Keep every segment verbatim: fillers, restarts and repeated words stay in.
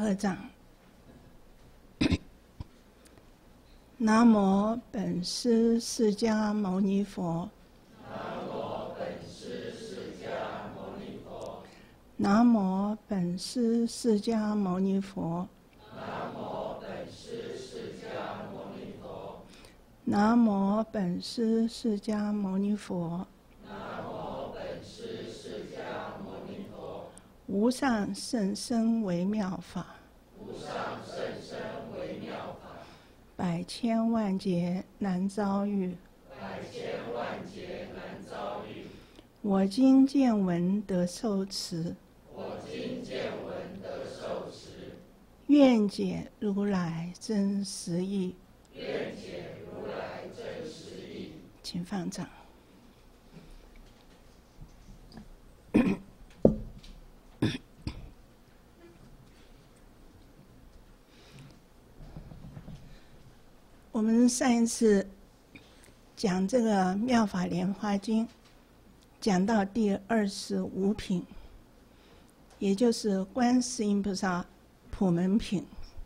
合掌。南无本师释迦牟尼佛。 南无本师释迦牟尼佛。 南无本师释迦牟尼佛。 南无本师释迦牟尼佛。 南无本师释迦牟尼佛。 南无本师释迦牟尼佛。 无上甚深微妙法， 无上甚深微妙法， 百千万劫难遭遇。 百千万劫难遭遇。 我今见闻得受持， 我今见闻得受持， 愿解如来真实义。 愿解如来真实义。 请放掌。我们上一次讲这个《妙法莲华经》，讲到第二十五品，也就是观世音菩萨普门品。《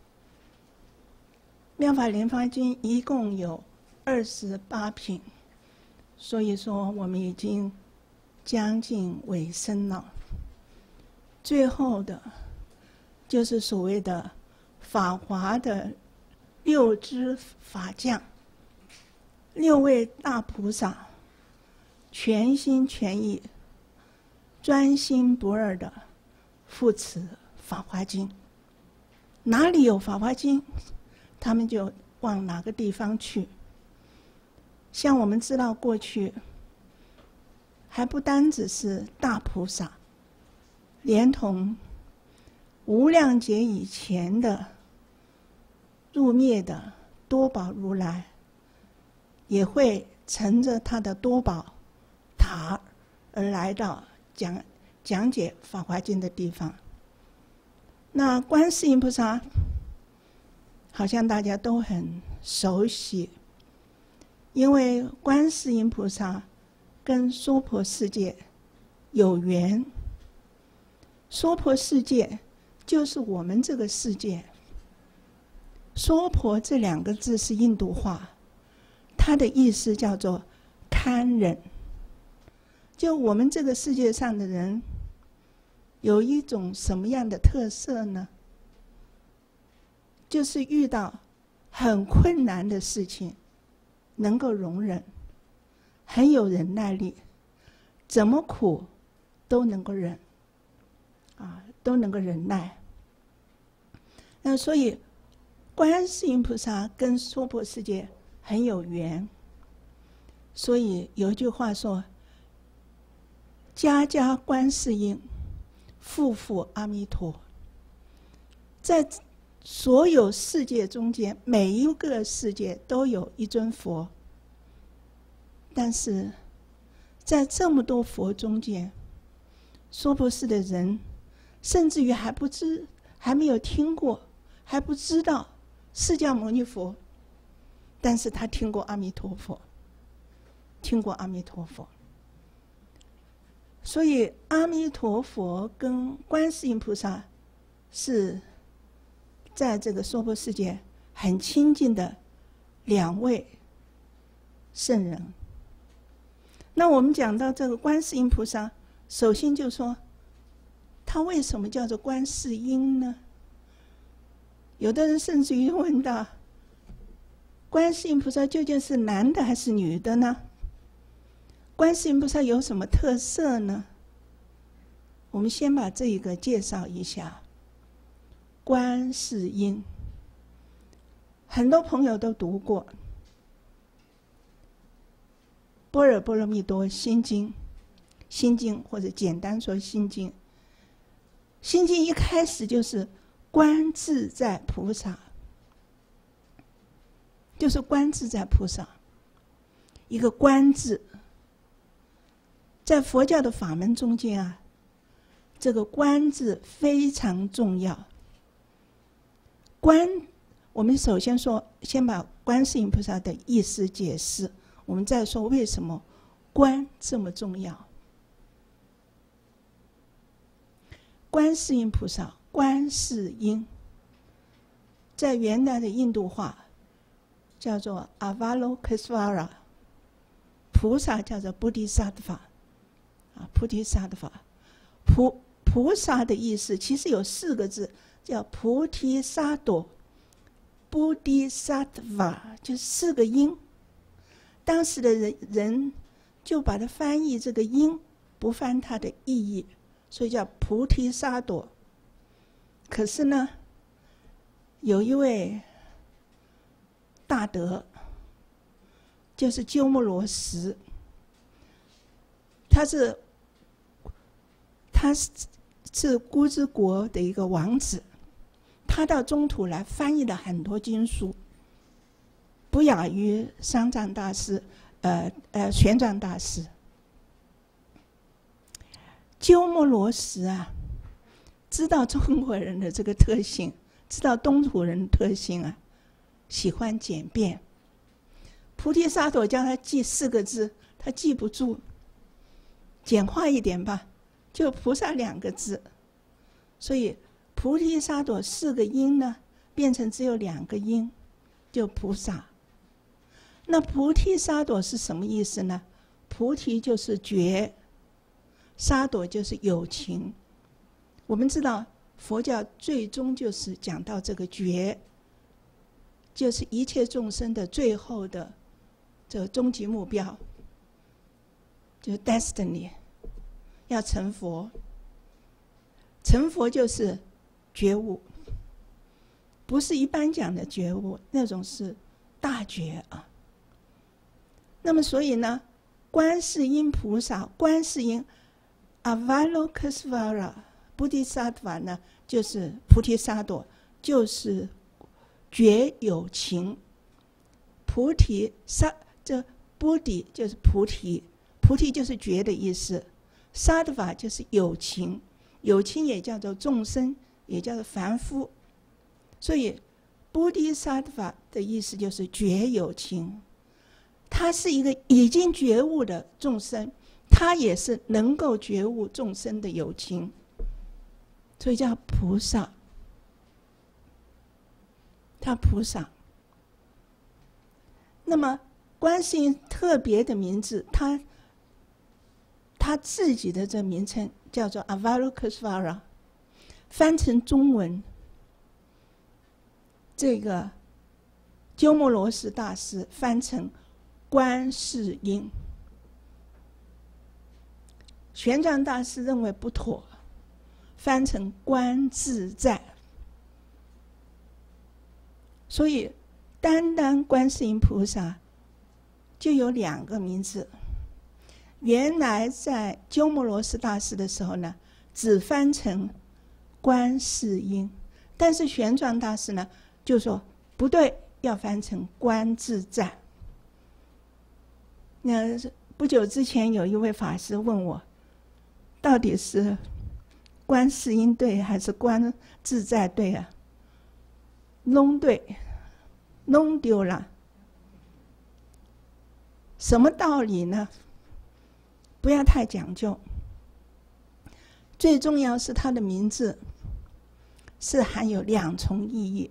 妙法莲华经》一共有二十八品，所以说我们已经将近尾声了。最后的，就是所谓的法华的六支法将，六位大菩萨，全心全意、专心不二的护持《法华经》。哪里有《法华经》，他们就往哪个地方去。像我们知道，过去还不单只是大菩萨，连同无量劫以前的入灭的多宝如来，也会乘着他的多宝塔而来到讲讲解《法华经》的地方。那观世音菩萨好像大家都很熟悉，因为观世音菩萨跟娑婆世界有缘。娑婆世界就是我们这个世界。娑婆这两个字是印度话，它的意思叫做堪忍。就我们这个世界上的人，有一种什么样的特色呢？就是遇到很困难的事情，能够容忍，很有忍耐力，怎么苦都能够忍，啊，都能够忍耐。那所以观世音菩萨跟娑婆世界很有缘，所以有一句话说：家家观世音，户户阿弥陀。在所有世界中间，每一个世界都有一尊佛，但是在这么多佛中间，娑婆世的人甚至于还不知，还没有听过，还不知道释迦牟尼佛，但是他听过阿弥陀佛，听过阿弥陀佛。所以阿弥陀佛跟观世音菩萨是在这个娑婆世界很亲近的两位圣人。那我们讲到这个观世音菩萨，首先就说他为什么叫做观世音呢？有的人甚至于问到，观世音菩萨究竟是男的还是女的呢？观世音菩萨有什么特色呢？我们先把这一个介绍一下。观世音，很多朋友都读过《般若波罗蜜多心经》，心经或者简单说心经。心经一开始就是观自在菩萨，就是观自在菩萨。一个观字，在佛教的法门中间啊，这个观字非常重要。观，我们首先说，先把观世音菩萨的意思解释，我们再说为什么观这么重要。观世音菩萨，观世音， 在原来的印度话叫做 Avalokitesvara， 菩萨叫做 Bodhisattva， 啊，菩提萨埵，菩菩萨的意思其实有四个字，叫菩提萨埵，菩提萨埵，就四个音。当时的人人就把它翻译这个音，不翻它的意义，所以叫菩提萨埵。可是呢，有一位大德，就是鸠摩罗什，他是他是是姑之国的一个王子，他到中土来翻译了很多经书，不亚于三藏大师，呃呃玄奘大师。鸠摩罗什啊，知道中国人的这个特性，知道东土人的特性啊，喜欢简便。菩提萨埵叫他记四个字，他记不住，简化一点吧，就菩萨两个字。所以菩提萨埵四个音呢，变成只有两个音，就菩萨。那菩提萨埵是什么意思呢？菩提就是觉，萨埵就是有情。我们知道佛教最终就是讲到这个觉，就是一切众生的最后的这个终极目标，就是 destiny， 要成佛。成佛就是觉悟，不是一般讲的觉悟，那种是大觉啊。那么所以呢，观世音菩萨，观世音 Avalokitesvara Bodhisattva 呢，就是菩提萨埵，就是觉有情。菩提萨这 Bodhi 就是菩提，菩提就是觉的意思，萨埵法就是有情，有情也叫做众生，也叫做凡夫。所以菩提萨埵法的意思就是觉有情，他是一个已经觉悟的众生，他也是能够觉悟众生的有情，所以叫菩萨。他菩萨。那么观世音特别的名字，他他自己的这名称叫做 Avalokitesvara， 翻成中文，这个鸠摩罗什大师翻成观世音，玄奘大师认为不妥，翻成观自在。所以单单观世音菩萨就有两个名字。原来在鸠摩罗什大师的时候呢，只翻成观世音，但是玄奘大师呢就说不对，要翻成观自在。那不久之前有一位法师问我，到底是观世音对还是观自在对啊？弄对，弄丢了。什么道理呢？不要太讲究，最重要是它的名字是含有两重意义。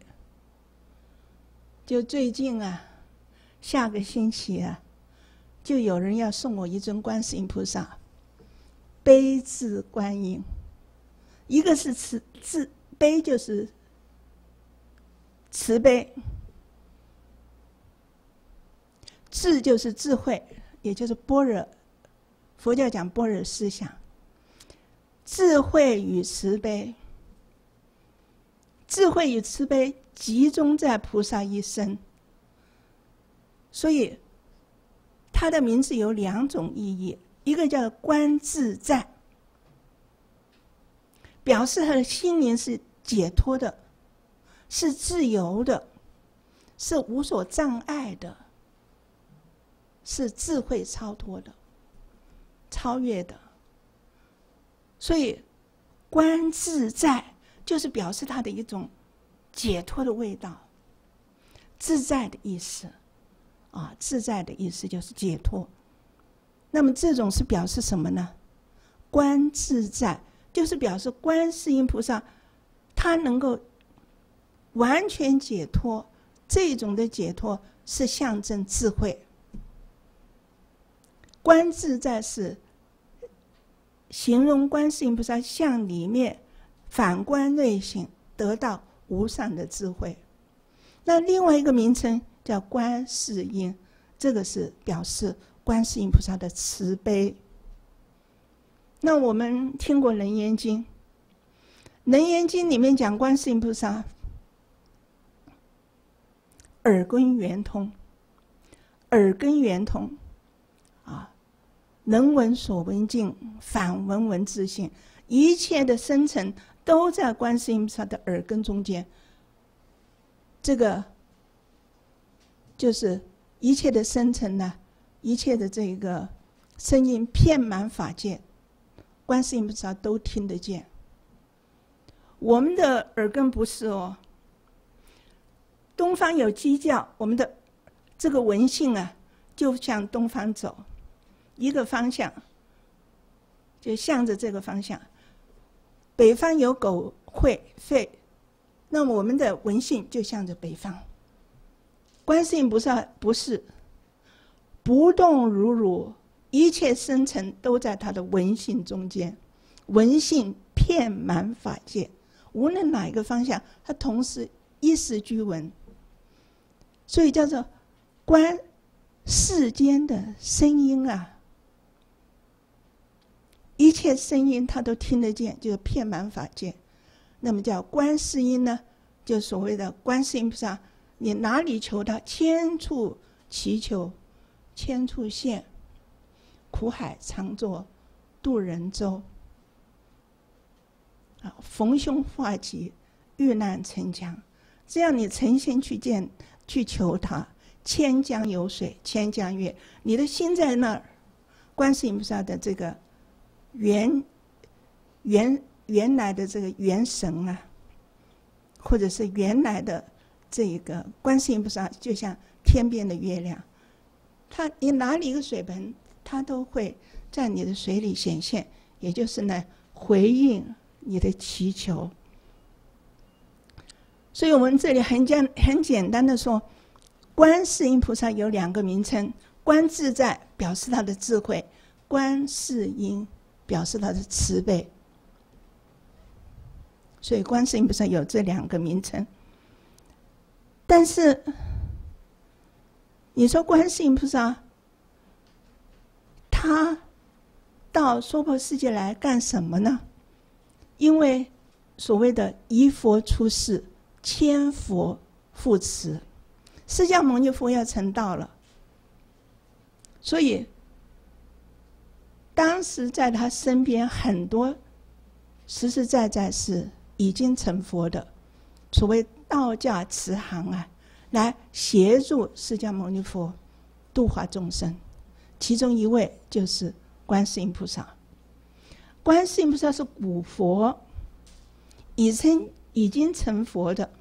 就最近啊，下个星期啊，就有人要送我一尊观世音菩萨，悲智观音。一个是慈慈悲，就是慈悲，智就是智慧，也就是般若。佛教讲般若思想，智慧与慈悲，智慧与慈悲集中在菩萨一身，所以他的名字有两种意义，一个叫观自在，表示他的心灵是解脱的，是自由的，是无所障碍的，是智慧超脱的，超越的。所以观自在就是表示他的一种解脱的味道，自在的意思啊，自在的意思就是解脱。那么这种是表示什么呢？观自在就是表示观世音菩萨他能够完全解脱，这种的解脱是象征智慧。观自在是形容观世音菩萨向里面反观内心，得到无上的智慧。那另外一个名称叫观世音，这个是表示观世音菩萨的慈悲。那我们听过《楞严经》，《楞严经》里面讲观世音菩萨耳根圆通，耳根圆通啊，能闻所闻境，反闻闻自性，一切的生成都在观世音菩萨的耳根中间。这个就是一切的生成呢，一切的这个声音遍满法界，观世音菩萨都听得见。我们的耳根不是哦，东方有鸡叫，我们的这个闻性啊，就向东方走，一个方向，就向着这个方向。北方有狗吠吠，那么我们的闻性就向着北方。观世音菩萨不是，不动如如，一切生成都在他的闻性中间，闻性遍满法界，无论哪一个方向，他同时一时俱闻。所以叫做观世间的声音啊，一切声音他都听得见，就是遍满法界。那么叫观世音呢，就所谓的观世音菩萨，你哪里求他，千处祈求，千处现，苦海常作渡人舟。啊，逢凶化吉，遇难成江。这样你诚心去见，去求他，千江有水千江月，你的心在那儿，观世音菩萨的这个原原原来的这个元神啊，或者是原来的这个观世音菩萨，就像天边的月亮，他你哪里一个水盆，他都会在你的水里显现，也就是呢回应你的祈求。所以我们这里很简很简单的说，观世音菩萨有两个名称，观自在表示他的智慧，观世音表示他的慈悲。所以观世音菩萨有这两个名称。但是你说观世音菩萨他到娑婆世界来干什么呢？因为所谓的一佛出世，千佛护持，释迦牟尼佛要成道了，所以当时在他身边很多实实在在是已经成佛的，所谓道驾慈航啊，来协助释迦牟尼佛度化众生。其中一位就是观世音菩萨。观世音菩萨是古佛，已成已经成佛的，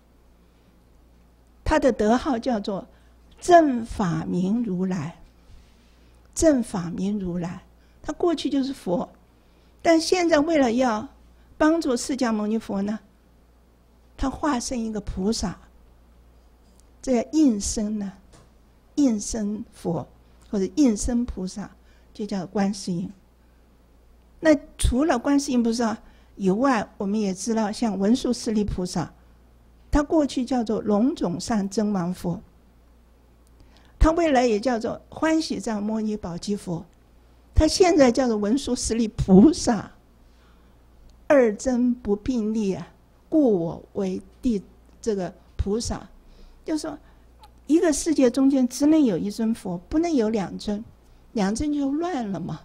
他的德号叫做正法明如来。正法明如来，他过去就是佛，但现在为了要帮助释迦牟尼佛呢，他化身一个菩萨，这叫应身呢，应身佛或者应身菩萨，就叫观世音。那除了观世音菩萨以外，我们也知道像文殊师利菩萨，他过去叫做龙种上真王佛，他未来也叫做欢喜藏摩尼宝积佛，他现在叫做文殊师利菩萨。二真不并立啊，故我为第这个菩萨。就是说一个世界中间只能有一尊佛，不能有两尊，两尊就乱了嘛，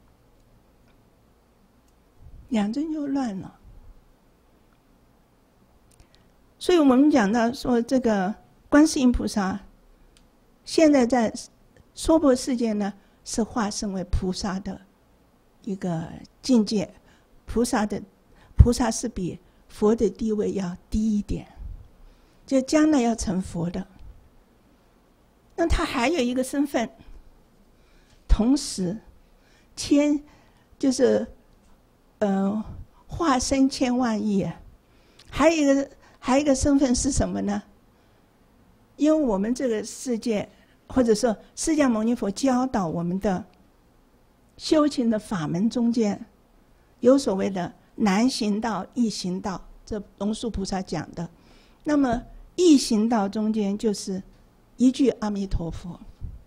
两尊就乱了。所以我们讲到说，这个观世音菩萨现在在娑婆世界呢，是化身为菩萨的一个境界。菩萨的菩萨是比佛的地位要低一点，就将来要成佛的。那他还有一个身份，同时千就是呃化身千万亿，还有一个还有一个身份是什么呢？因为我们这个世界，或者说释迦牟尼佛教导我们的修行的法门中间，有所谓的难行道、易行道，这龙树菩萨讲的。那么易行道中间就是一句阿弥陀佛，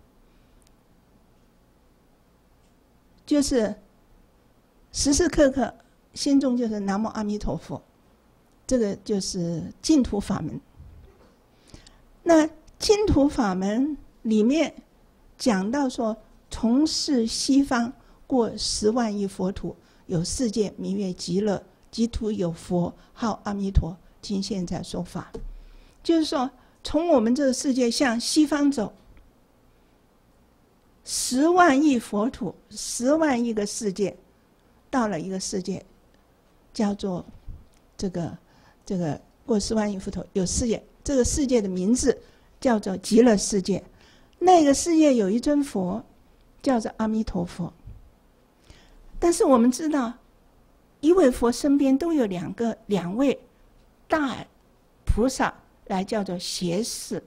就是时时刻刻心中就是南无阿弥陀佛，这个就是净土法门。那净土法门里面讲到说，从事西方过十万亿佛土，有世界名曰极乐，极土有佛号阿弥陀，今现在说法。就是说从我们这个世界向西方走，十万亿佛土，十万亿个世界，到了一个世界叫做这个这个过十万亿佛土有世界，这个世界的名字叫做极乐世界。那个世界有一尊佛叫做阿弥陀佛。但是我们知道，一位佛身边都有两个两位大菩萨来叫做胁侍。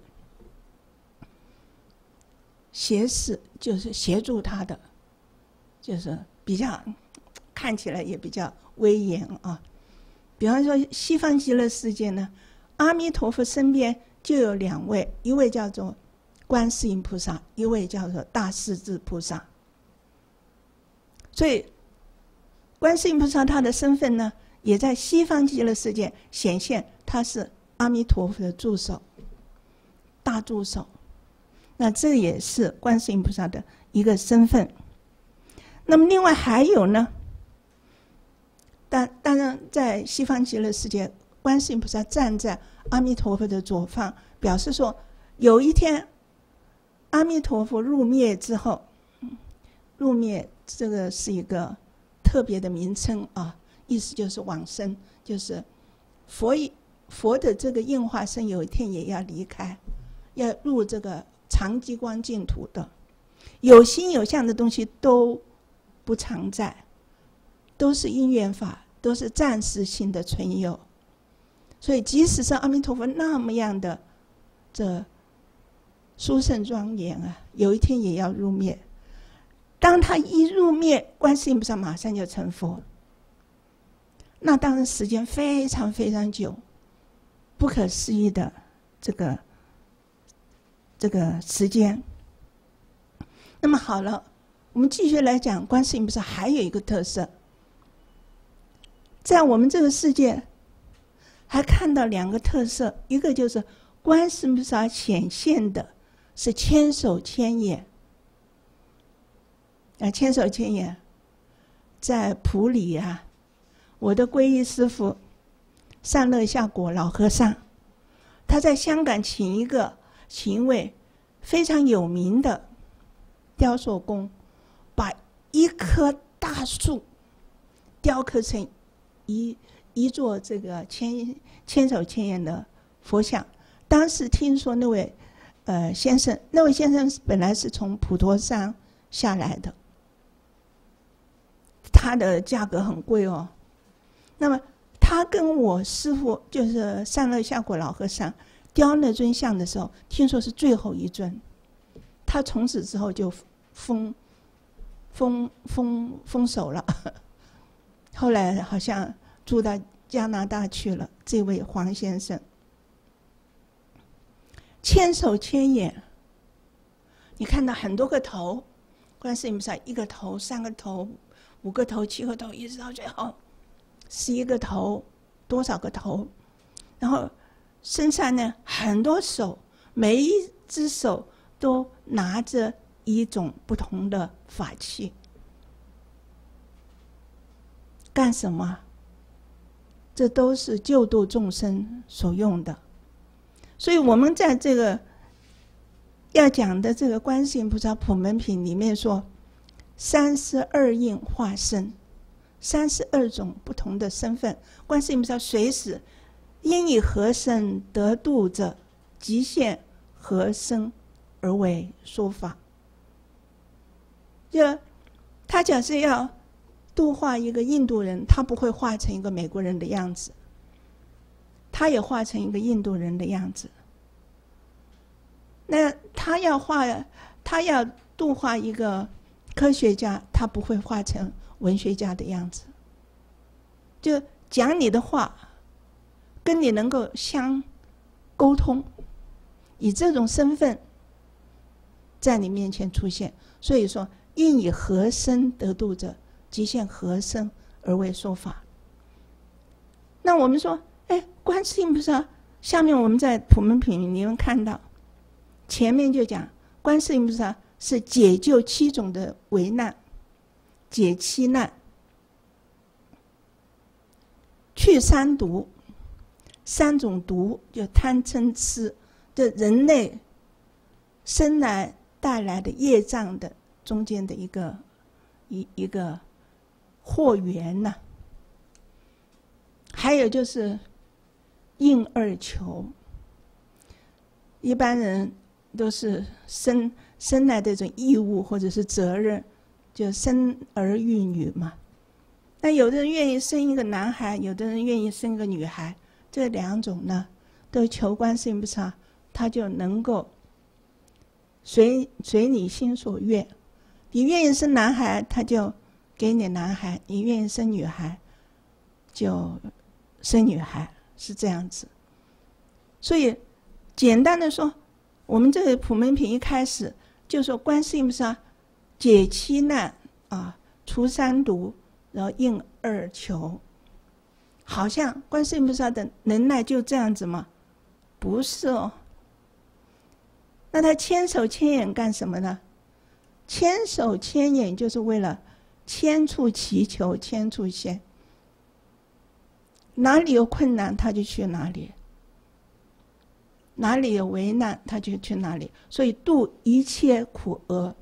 胁侍就是协助他的，就是比较看起来也比较威严啊。比方说西方极乐世界呢，阿弥陀佛身边就有两位，一位叫做观世音菩萨，一位叫做大势至菩萨。所以观世音菩萨他的身份呢，也在西方极乐世界显现，他是阿弥陀佛的助手，大助手。那这也是观世音菩萨的一个身份。那么另外还有呢，当当然在西方极乐世界，观世音菩萨站在阿弥陀佛的左方，表示说有一天阿弥陀佛入灭之后，入灭这个是一个特别的名称啊，意思就是往生，就是佛佛的这个应化身有一天也要离开，要入这个常寂光净土的。有形有相的东西都不常在，都是因缘法，都是暂时性的存有。所以即使是阿弥陀佛那么样的这殊胜庄严啊，有一天也要入灭。当他一入灭，观世音菩萨马上就成佛，那当然时间非常非常久，不可思议的这个这个时间。那么好了，我们继续来讲观世音菩萨还有一个特色，在我们这个世界还看到两个特色，一个就是观世音菩萨显现的是千手千眼。啊，千手千眼，在埔里啊，我的皈依师父善乐下果老和尚，他在香港请一个请一位非常有名的雕塑工，把一棵大树雕刻成一一座这个千千手千眼的佛像。当时听说那位呃先生，那位先生本来是从普陀山下来的，它的价格很贵哦。那么他跟我师父就是善乐下果老和尚雕那尊像的时候，听说是最后一尊，他从此之后就封封封封手了。后来好像住到加拿大去了，这位黄先生。千手千眼，你看到很多个头，观世音菩萨一个头、三个头、五个头、七个头，一直到最后十一个头，多少个头？然后身上呢很多手，每一只手都拿着一种不同的法器，干什么？这都是救度众生所用的。所以我们在这个要讲的这个观世音菩萨普门品里面说，三十二应化身，三十二种不同的身份，观世音菩萨随时因以何身得度者，即现何身而为说法。就他假设要度化一个印度人，他不会化成一个美国人的样子， 他也画成一个印度人的样子。那他要画，他要度化一个科学家，他不会画成文学家的样子。就讲你的话，跟你能够相沟通，以这种身份在你面前出现。所以说，应以何身得度者，即现何身而为说法。那我们说，哎，观世音菩萨，下面我们在普门品你们看到，前面就讲观世音菩萨是解救七种的危难，解七难，去三毒，三种毒就贪嗔痴，这人类生来带来的业障的中间的一个一一个祸源呐、啊。还有就是应二求，一般人都是生生来的这种义务或者是责任，就生儿育女嘛。那有的人愿意生一个男孩，有的人愿意生一个女孩，这两种呢，都求观世音菩萨，他就能够随随你心所愿。你愿意生男孩，他就给你男孩；你愿意生女孩，就生女孩，是这样子。所以简单的说，我们这个普门品一开始就说观世音菩萨解七难啊，除三毒，然后应二求。好像观世音菩萨的能耐就这样子吗？不是哦。那他千手千眼干什么呢？千手千眼就是为了千处祈求千处现，哪里有困难他就去哪里，哪里有危难他就去哪里。所以度一切苦厄，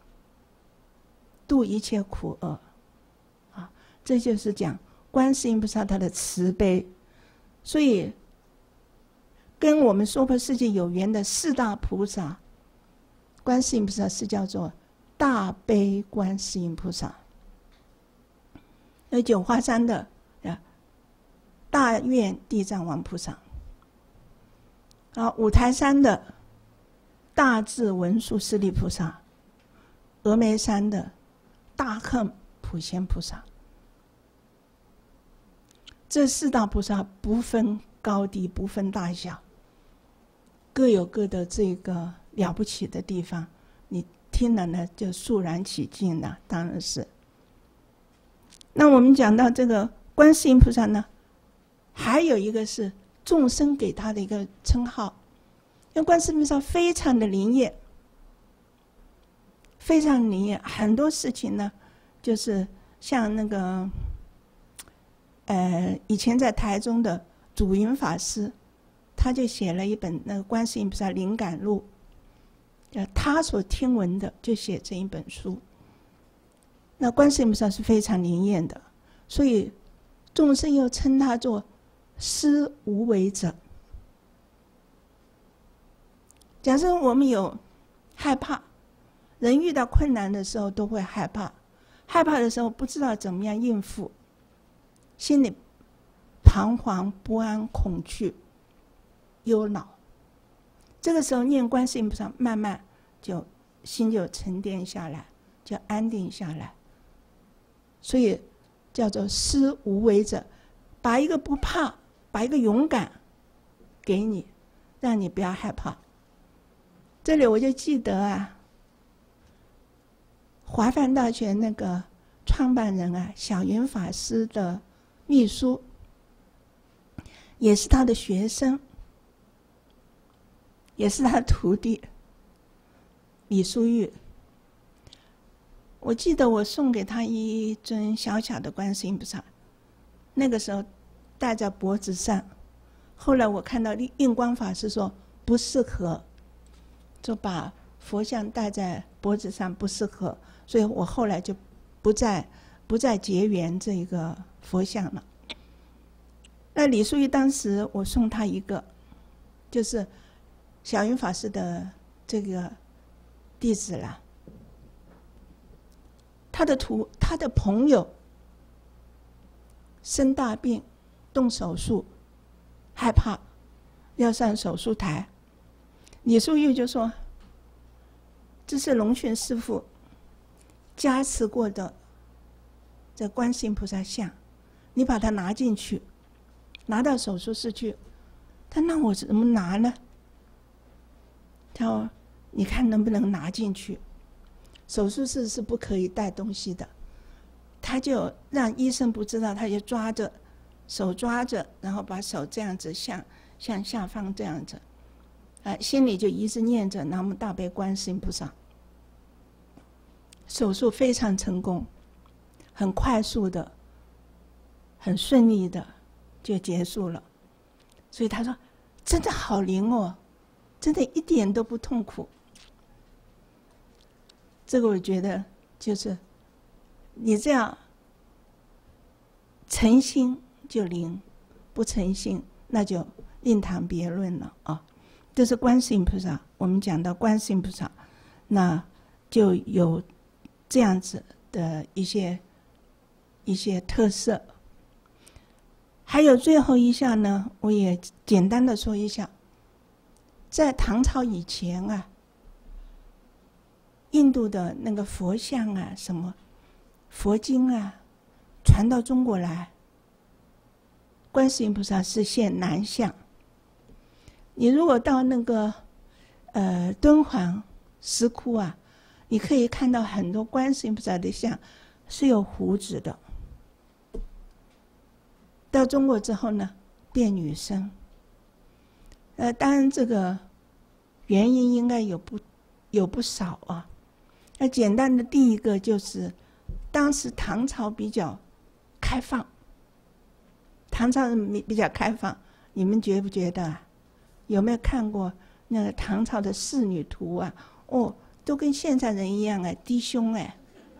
度一切苦厄啊，这就是讲观世音菩萨他的慈悲。所以跟我们娑婆世界有缘的四大菩萨，观世音菩萨是叫做大悲观世音菩萨。有九华山的大愿地藏王菩萨，啊，五台山的大智文殊师利菩萨，峨眉山的大恨普贤菩萨。这四大菩萨不分高低，不分大小，各有各的这个了不起的地方，你听了呢就肃然起敬了，当然是。那我们讲到这个观世音菩萨呢，还有一个是众生给他的一个称号，因为观世音菩萨非常的灵验，非常灵验，很多事情呢，就是像那个，呃，以前在台中的祖云法师，他就写了一本那个观世音菩萨灵感录，呃，他所听闻的就写这一本书。那观世音菩萨是非常灵验的，所以众生又称他做施无为者。假设我们有害怕，人遇到困难的时候都会害怕，害怕的时候不知道怎么样应付，心里彷徨不安、恐惧、忧恼。这个时候念观世音菩萨，慢慢就心就沉淀下来，就安定下来。所以叫做施无为者，把一个不怕，把一个勇敢给你，让你不要害怕。这里我就记得啊，华梵大学那个创办人啊，小云法师的秘书，也是他的学生，也是他的徒弟李淑玉。我记得我送给他一尊小小的观世音菩萨，那个时候戴在脖子上，后来我看到印光法师说不适合，就把佛像戴在脖子上不适合，所以我后来就不再不再结缘这个佛像了。那李淑玉当时我送他一个，就是小云法师的这个弟子啦。他的徒，他的朋友生大病，动手术， 害怕，要上手术台。李淑玉就说：“这是龙泉师父加持过的这观世音菩萨像，你把它拿进去，拿到手术室去。”他那我怎么拿呢？他说：“你看能不能拿进去？手术室是不可以带东西的。”他就让医生不知道，他就抓着手抓着，然后把手这样子向向下方这样子，啊，心里就一直念着南无大悲观世音菩萨。手术非常成功，很快速的，很顺利的就结束了。所以他说：“真的好灵哦，真的一点都不痛苦。”这个我觉得就是你这样诚心就灵，不诚心那就另谈别论了啊。这是观世音菩萨，我们讲到观世音菩萨，那就有这样子的一些一些特色。还有最后一项呢，我也简单的说一下，在唐朝以前啊，印度的那个佛像啊，什么佛经啊，传到中国来，观世音菩萨是现南相。你如果到那个呃敦煌石窟啊，你可以看到很多观世音菩萨的像是有胡子的。到中国之后呢，变女生。呃，当然这个原因应该有不有不少啊。那简单的第一个就是，当时唐朝比较开放，唐朝人比较开放，你们觉不觉得啊？有没有看过那个唐朝的仕女图啊？哦，都跟现在人一样哎，低胸哎，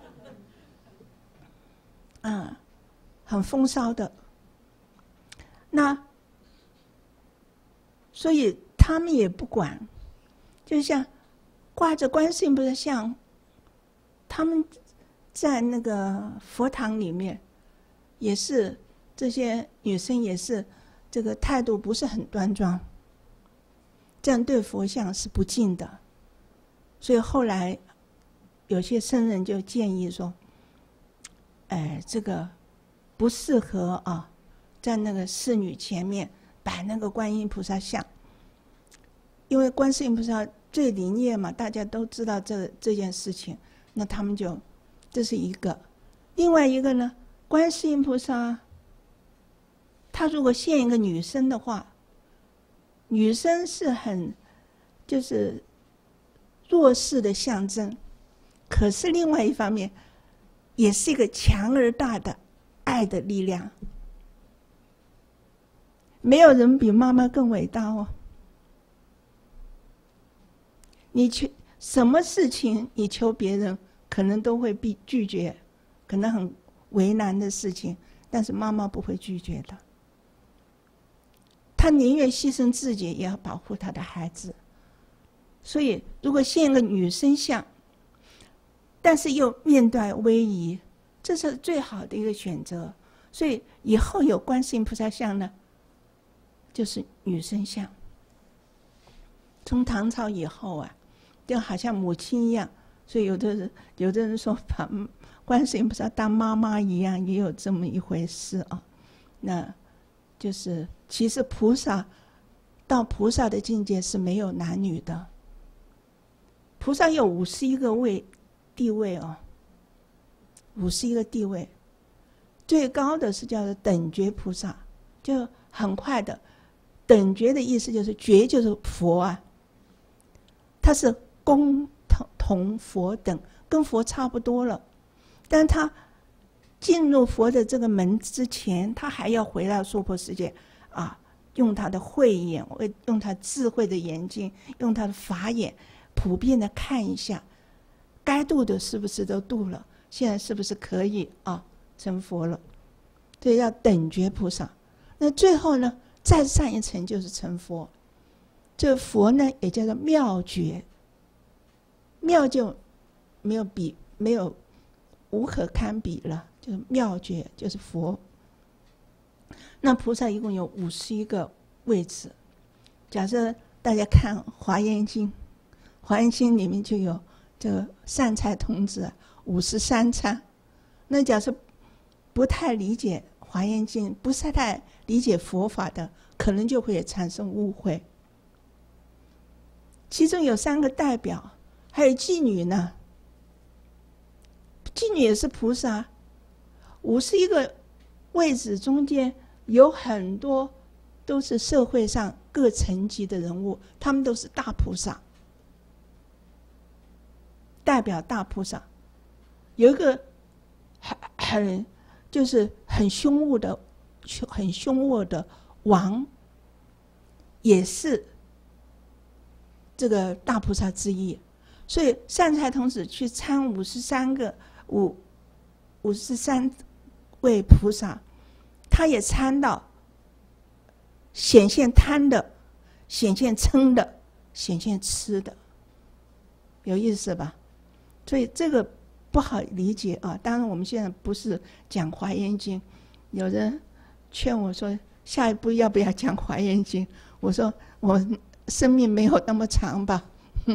啊，很风骚的。那所以他们也不管，就像挂着观世音菩萨像，他们在那个佛堂里面也是，这些女生也是这个态度不是很端庄，这样对佛像是不敬的。所以后来有些僧人就建议说，哎，这个不适合啊，在那个侍女前面摆那个观音菩萨像，因为观世音菩萨最灵验嘛，大家都知道这这件事情，那他们就这是一个。另外一个呢，观世音菩萨他如果现一个女生的话，女生是很就是弱势的象征，可是另外一方面也是一个强而大的爱的力量。没有人比妈妈更伟大哦。你求什么事情，你求别人可能都会被拒绝，可能很为难的事情，但是妈妈不会拒绝的。她宁愿牺牲自己，也要保护她的孩子。所以，如果现一个女生像，但是又面带威仪，这是最好的一个选择。所以以后有观世音菩萨像呢，就是女生像。从唐朝以后啊，就好像母亲一样，所以有的人有的人说把观世音菩萨当妈妈一样，也有这么一回事啊。那就是其实菩萨到菩萨的境界是没有男女的。菩萨有五十一个位地位哦，五十一个地位，最高的是叫做等觉菩萨，就很快的。等觉的意思就是觉就是佛啊，他是公同同佛等，跟佛差不多了。但他进入佛的这个门之前，他还要回到娑婆世界啊，用他的慧眼，用他智慧的眼睛，用他的法眼，普遍的看一下，该度的是不是都度了？现在是不是可以啊成佛了？这叫等觉菩萨。那最后呢，再上一层就是成佛。这个佛呢，也叫做妙觉。妙就没有比，没有无可堪比了，就是妙觉，就是佛。那菩萨一共有五十一个位置。假设大家看《华严经》，《华严经》里面就有这个善财童子五十三参。那假设不太理解《华严经》，不是太理解佛法的，可能就会产生误会。其中有三个代表，还有妓女呢。妓女也是菩萨。五十一个位置中间有很多都是社会上各层级的人物，他们都是大菩萨，代表大菩萨。有一个很很就是很凶恶的很凶恶的王，也是这个大菩萨之一。所以善财童子去参五十三个五五十三位菩萨，他也参到显现贪的、显现嗔的、显现痴的，有意思吧？所以这个不好理解啊。当然我们现在不是讲华严经，有人劝我说下一步要不要讲华严经，我说我生命没有那么长吧。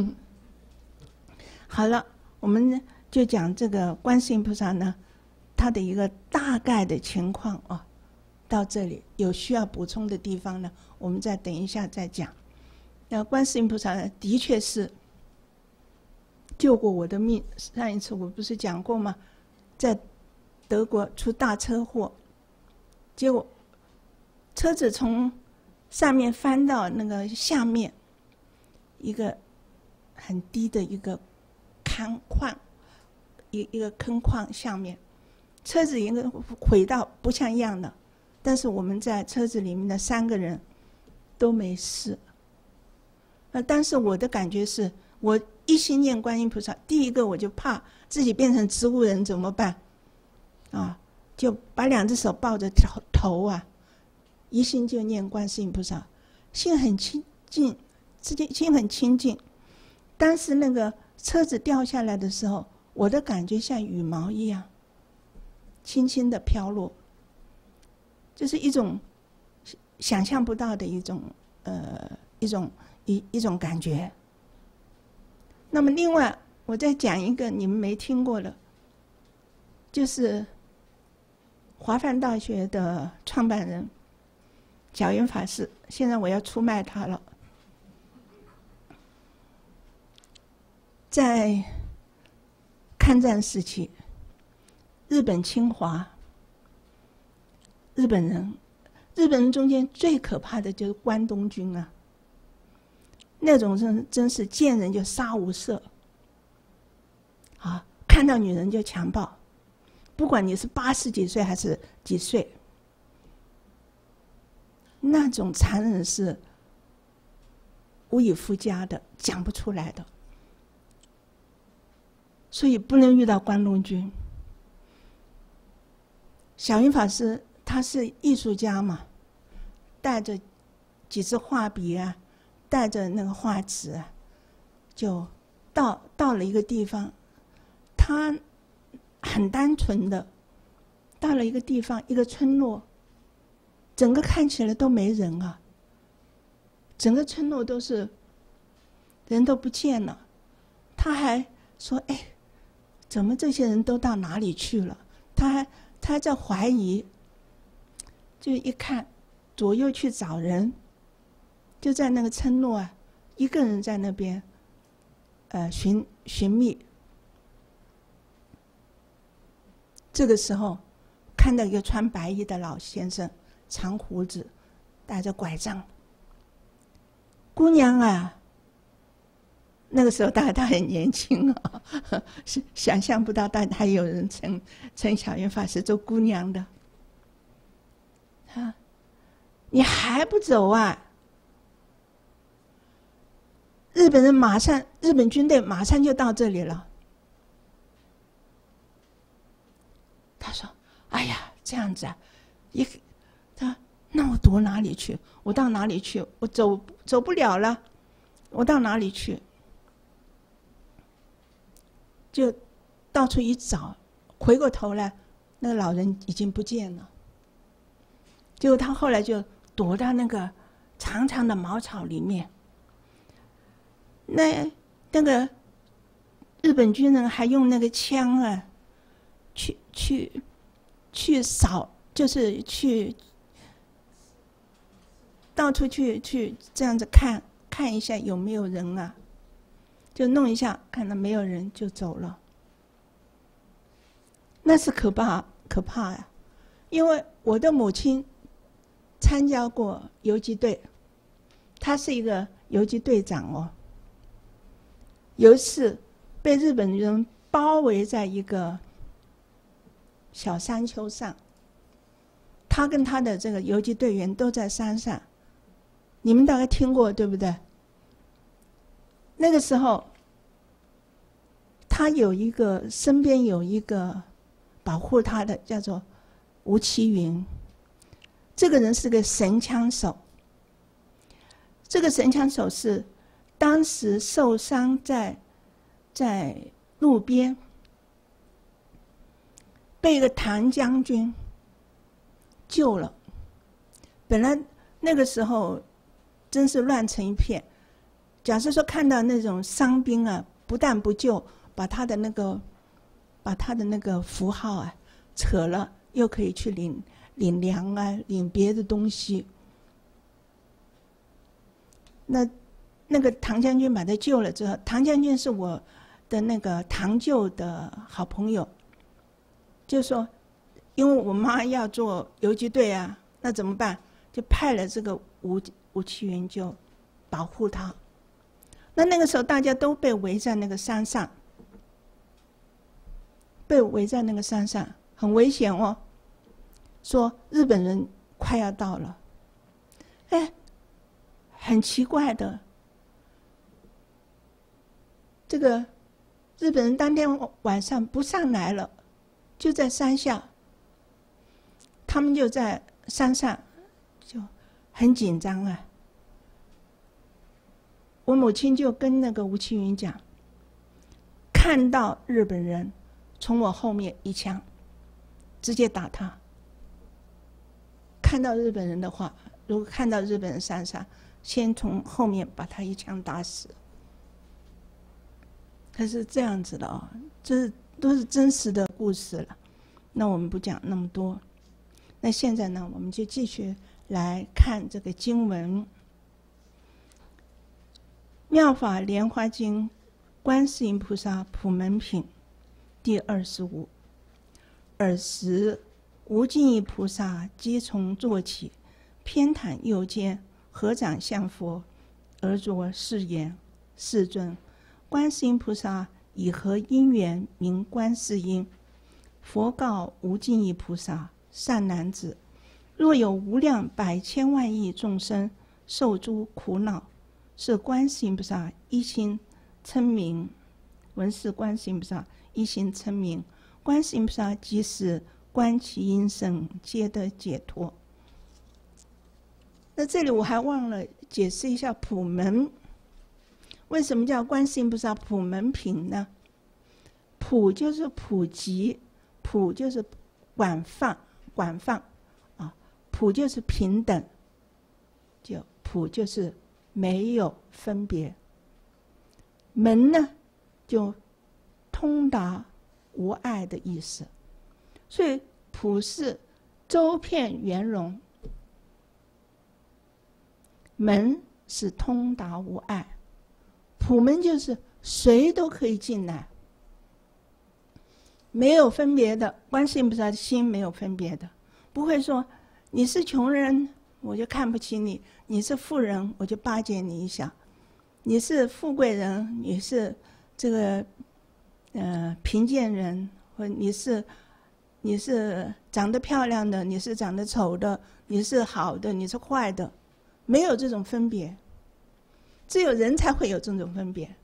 好了，我们就讲这个观世音菩萨呢，他的一个大概的情况啊。到这里有需要补充的地方呢，我们再等一下再讲。那观世音菩萨呢，的确是救过我的命。上一次我不是讲过吗？在德国出大车祸，结果车子从上面翻到那个下面一个很低的一个坑矿，一一个坑矿下面，车子应该毁到不像样的。但是我们在车子里面的三个人都没事。呃，但是我的感觉是，我一心念观音菩萨，第一个我就怕自己变成植物人怎么办？啊，就把两只手抱着头头啊，一心就念观世音菩萨，心很清净，自己心很清净。但是那个车子掉下来的时候，我的感觉像羽毛一样，轻轻的飘落。这是一种想象不到的一种呃一种一一种感觉。那么另外我再讲一个你们没听过的，就是华梵大学的创办人小云法师，现在我要出卖他了。在抗战时期，日本侵华，日本人，日本人中间最可怕的就是关东军啊，那种真真是见人就杀无赦，啊，看到女人就强暴，不管你是八十几岁还是几岁，那种残忍是无以复加的，讲不出来的。所以不能遇到关东军。小云法师他是艺术家嘛，带着几支画笔啊，带着那个画纸啊，就到到了一个地方，他很单纯的到了一个地方，一个村落，整个看起来都没人啊，整个村落都是人都不见了。他还说：“哎，怎么这些人都到哪里去了？”他还他还在怀疑。就一看，左右去找人，就在那个村落啊，一个人在那边，呃，寻寻觅。这个时候，看到一个穿白衣的老先生，长胡子，带着拐杖。姑娘啊，那个时候大概他很年轻啊，是想象不到，但还有人称称小云法师做姑娘的。啊，你还不走啊？日本人马上，日本军队马上就到这里了。他说：“哎呀，这样子啊，一他那我躲哪里去？我到哪里去？我走走不了了，我到哪里去？”就到处一找，回过头来，那个老人已经不见了。结果他后来就躲到那个长长的茅草里面。那那个日本军人还用那个枪啊，去去去扫，就是去到处去去这样子看看一下有没有人啊，就弄一下，看到没有人就走了。那是可怕可怕呀、啊！因为我的母亲参加过游击队，她是一个游击队长哦。有一次被日本人包围在一个小山丘上，他跟他的这个游击队员都在山上，你们大概听过对不对？那个时候他有一个身边有一个保护他的，叫做吴奇云。这个人是个神枪手，这个神枪手是当时受伤在在路边，被一个唐将军救了。本来那个时候真是乱成一片，假设说看到那种伤兵啊，不但不救，把他的那个把他的那个符号啊扯了，又可以去领领粮啊，领别的东西。那那个唐将军把他救了之后，唐将军是我的那个堂舅的好朋友，就说因为我妈要做游击队啊，那怎么办？就派了这个吴吴奇云就保护他。那那个时候大家都被围在那个山上，被围在那个山上很危险哦，说日本人快要到了。哎，很奇怪的，这个日本人当天晚上不上来了，就在山下，他们就在山上就很紧张啊。我母亲就跟那个吴奇云讲，看到日本人从我后面一枪直接打他。看到日本人的话，如果看到日本人山上，先从后面把他一枪打死。可是这样子的哦，这都是真实的故事了。那我们不讲那么多。那现在呢，我们就继续来看这个经文，《妙法莲华经》观世音菩萨普门品第二十五。尔时无尽意菩萨即从坐起，偏袒右肩，合掌向佛，而作是言：世尊，观世音菩萨以何因缘名观世音？佛告无尽意菩萨：善男子，若有无量百千万亿众生受诸苦恼，是观世音菩萨一心称名。闻是观世音菩萨一心称名，观世音菩萨即使观其音声，皆得解脱。那这里我还忘了解释一下普门，为什么叫观世音菩萨普门品呢？普就是普及，普就是广泛，广泛啊，普就是平等，就普就是没有分别。门呢，就通达无碍的意思。所以普是周遍圆融，门是通达无碍。普门就是谁都可以进来，没有分别的。观世音菩萨的心没有分别的，不会说你是穷人我就看不起你，你是富人我就巴结你一下，你是富贵人，你是这个呃贫贱人，或你是你是长得漂亮的，你是长得丑的，你是好的，你是坏的，没有这种分别。只有人才会有这种分别。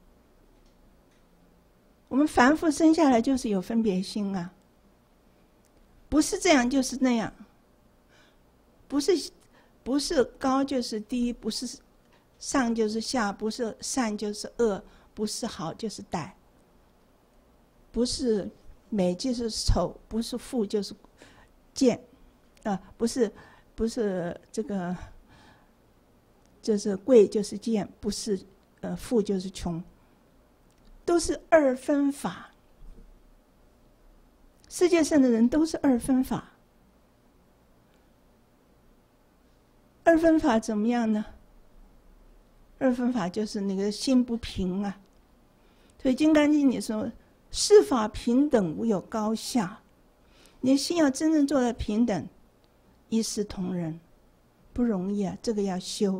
我们凡夫生下来就是有分别心啊，不是这样就是那样，不是不是高就是低，不是上就是下，不是善就是恶，不是好就是歹，不是美就是丑，不是富就是贱，啊，不是不是这个就是贵就是贱，不是呃富就是穷，都是二分法。世界上的人都是二分法。二分法怎么样呢？二分法就是那个心不平啊。所以《金刚经》里说，世法平等，无有高下。你的心要真正做到平等，一视同仁，不容易啊，这个要修。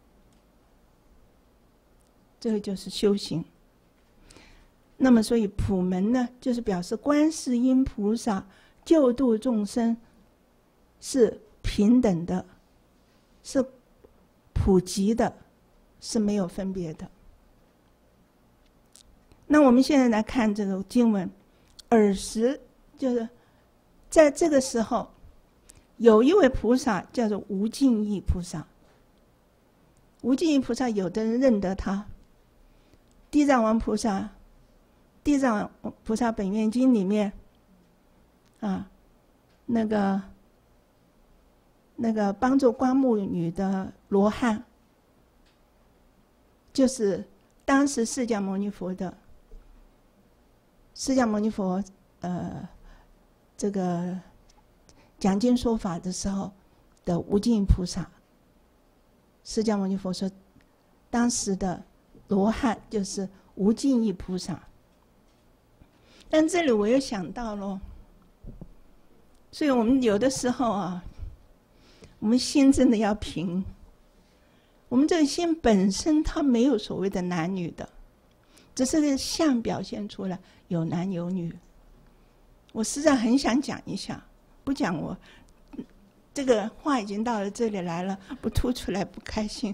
这个就是修行。那么所以普门呢，就是表示观世音菩萨救度众生是平等的，是普及的，是没有分别的。那我们现在来看这个经文，尔时就是在这个时候，有一位菩萨叫做无尽意菩萨。无尽意菩萨，有的人认得他。地藏王菩萨，地藏菩萨本愿经里面，啊，那个那个帮助光目女的罗汉，就是当时释迦牟尼佛的。释迦牟尼佛呃，这个讲经说法的时候的无尽意菩萨。释迦牟尼佛说，当时的罗汉就是无尽意菩萨。但这里我又想到了，所以我们有的时候啊，我们心真的要平。我们这个心本身它没有所谓的男女的，只是个相表现出来有男有女。我实在很想讲一下，不讲我这个话已经到了这里来了，不吐出来不开心。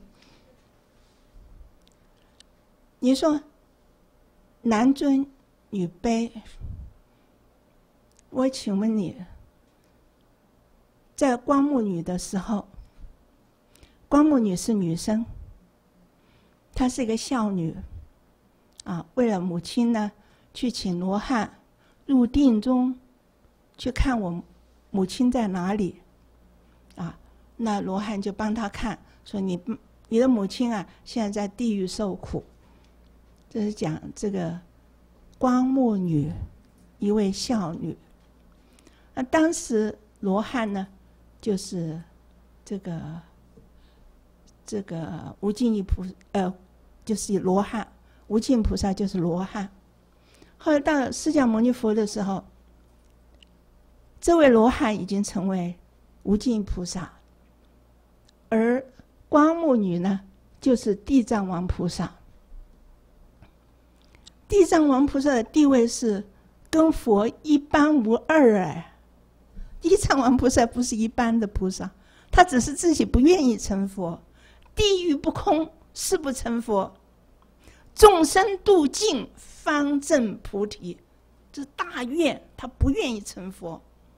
你说男尊女卑，我请问你，在光目女的时候，光目女是女生，她是一个孝女啊，为了母亲呢，去请罗汉入定中去看我母亲在哪里啊。那罗汉就帮她看，说你你的母亲啊，现在在地狱受苦。这是讲这个光目女，一位孝女。那当时罗汉呢，就是这个这个无尽意菩呃，就是罗汉，无尽菩萨就是罗汉。后来到释迦牟尼佛的时候，这位罗汉已经成为无尽菩萨，而光目女呢，就是地藏王菩萨。地藏王菩萨的地位是跟佛一般无二哎。地藏王菩萨不是一般的菩萨，他只是自己不愿意成佛。地狱不空，誓不成佛。众生度尽，方证菩提。这是大愿，他不愿意成佛。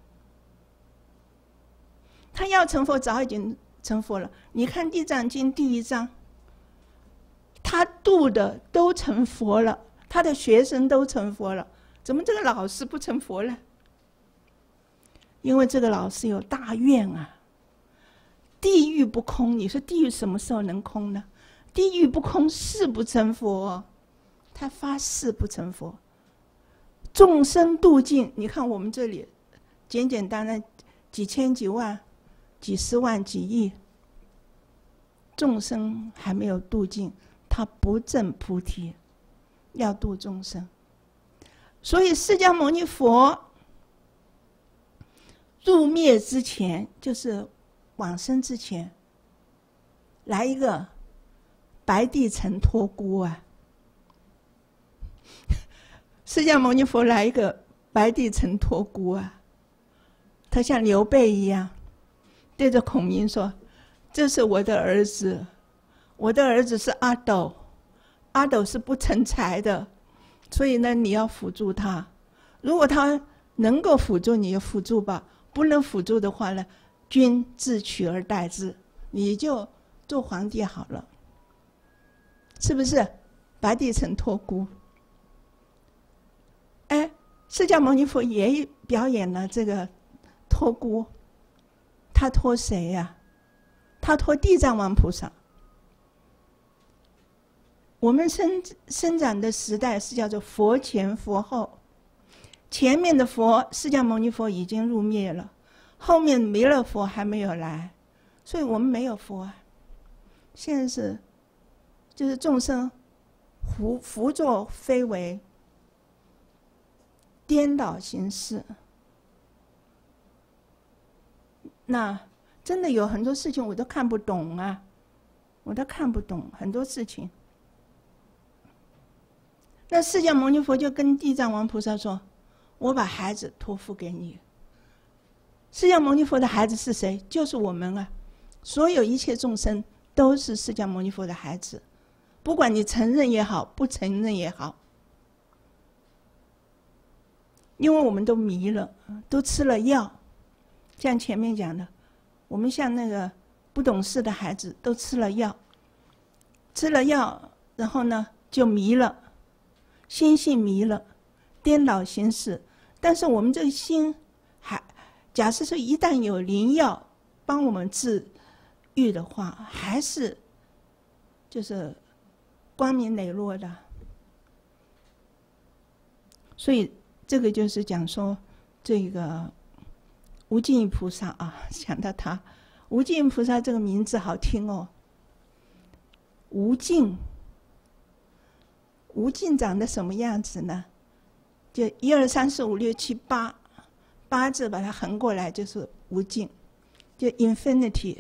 他要成佛，早已经成佛了。你看《地藏经》第一章，他度的都成佛了。他的学生都成佛了，怎么这个老师不成佛呢？因为这个老师有大愿啊。地狱不空，你说地狱什么时候能空呢？地狱不空，誓不成佛。他发誓不成佛。众生度尽，你看我们这里简简单单几千几万、几十万、几亿众生还没有度尽，他不证菩提。要度众生，所以释迦牟尼佛入灭之前，就是往生之前，来一个白帝城托孤啊！释迦牟尼佛来一个白帝城托孤啊！他像刘备一样，对着孔明说：“这是我的儿子，我的儿子是阿斗。”阿斗是不成才的，所以呢，你要辅助他。如果他能够辅助，你就辅助吧；不能辅助的话呢，君自取而代之，你就做皇帝好了，是不是？白帝城托孤。哎，释迦牟尼佛也表演了这个托孤，他托谁呀、啊？他托地藏王菩萨。 我们生生长的时代是叫做佛前佛后，前面的佛释迦牟尼佛已经入灭了，后面弥勒佛还没有来，所以我们没有佛啊。现在是就是众生胡胡作非为，颠倒行事。那真的有很多事情我都看不懂啊，我都看不懂很多事情。那释迦牟尼佛就跟地藏王菩萨说：“我把孩子托付给你。”释迦牟尼佛的孩子是谁？就是我们啊！所有一切众生都是释迦牟尼佛的孩子，不管你承认也好，不承认也好，因为我们都迷了，都吃了药。像前面讲的，我们像那个不懂事的孩子，都吃了药，吃了药，然后呢就迷了，心性迷了，颠倒行事。但是我们这个心还，假设说一旦有灵药帮我们治愈的话，还是就是光明磊落的。所以这个就是讲说这个无尽菩萨啊，想到他无尽菩萨这个名字好听哦。无尽，无尽长得什么样子呢？就一二三四五六七八，八字把它横过来就是无尽，就 infinity。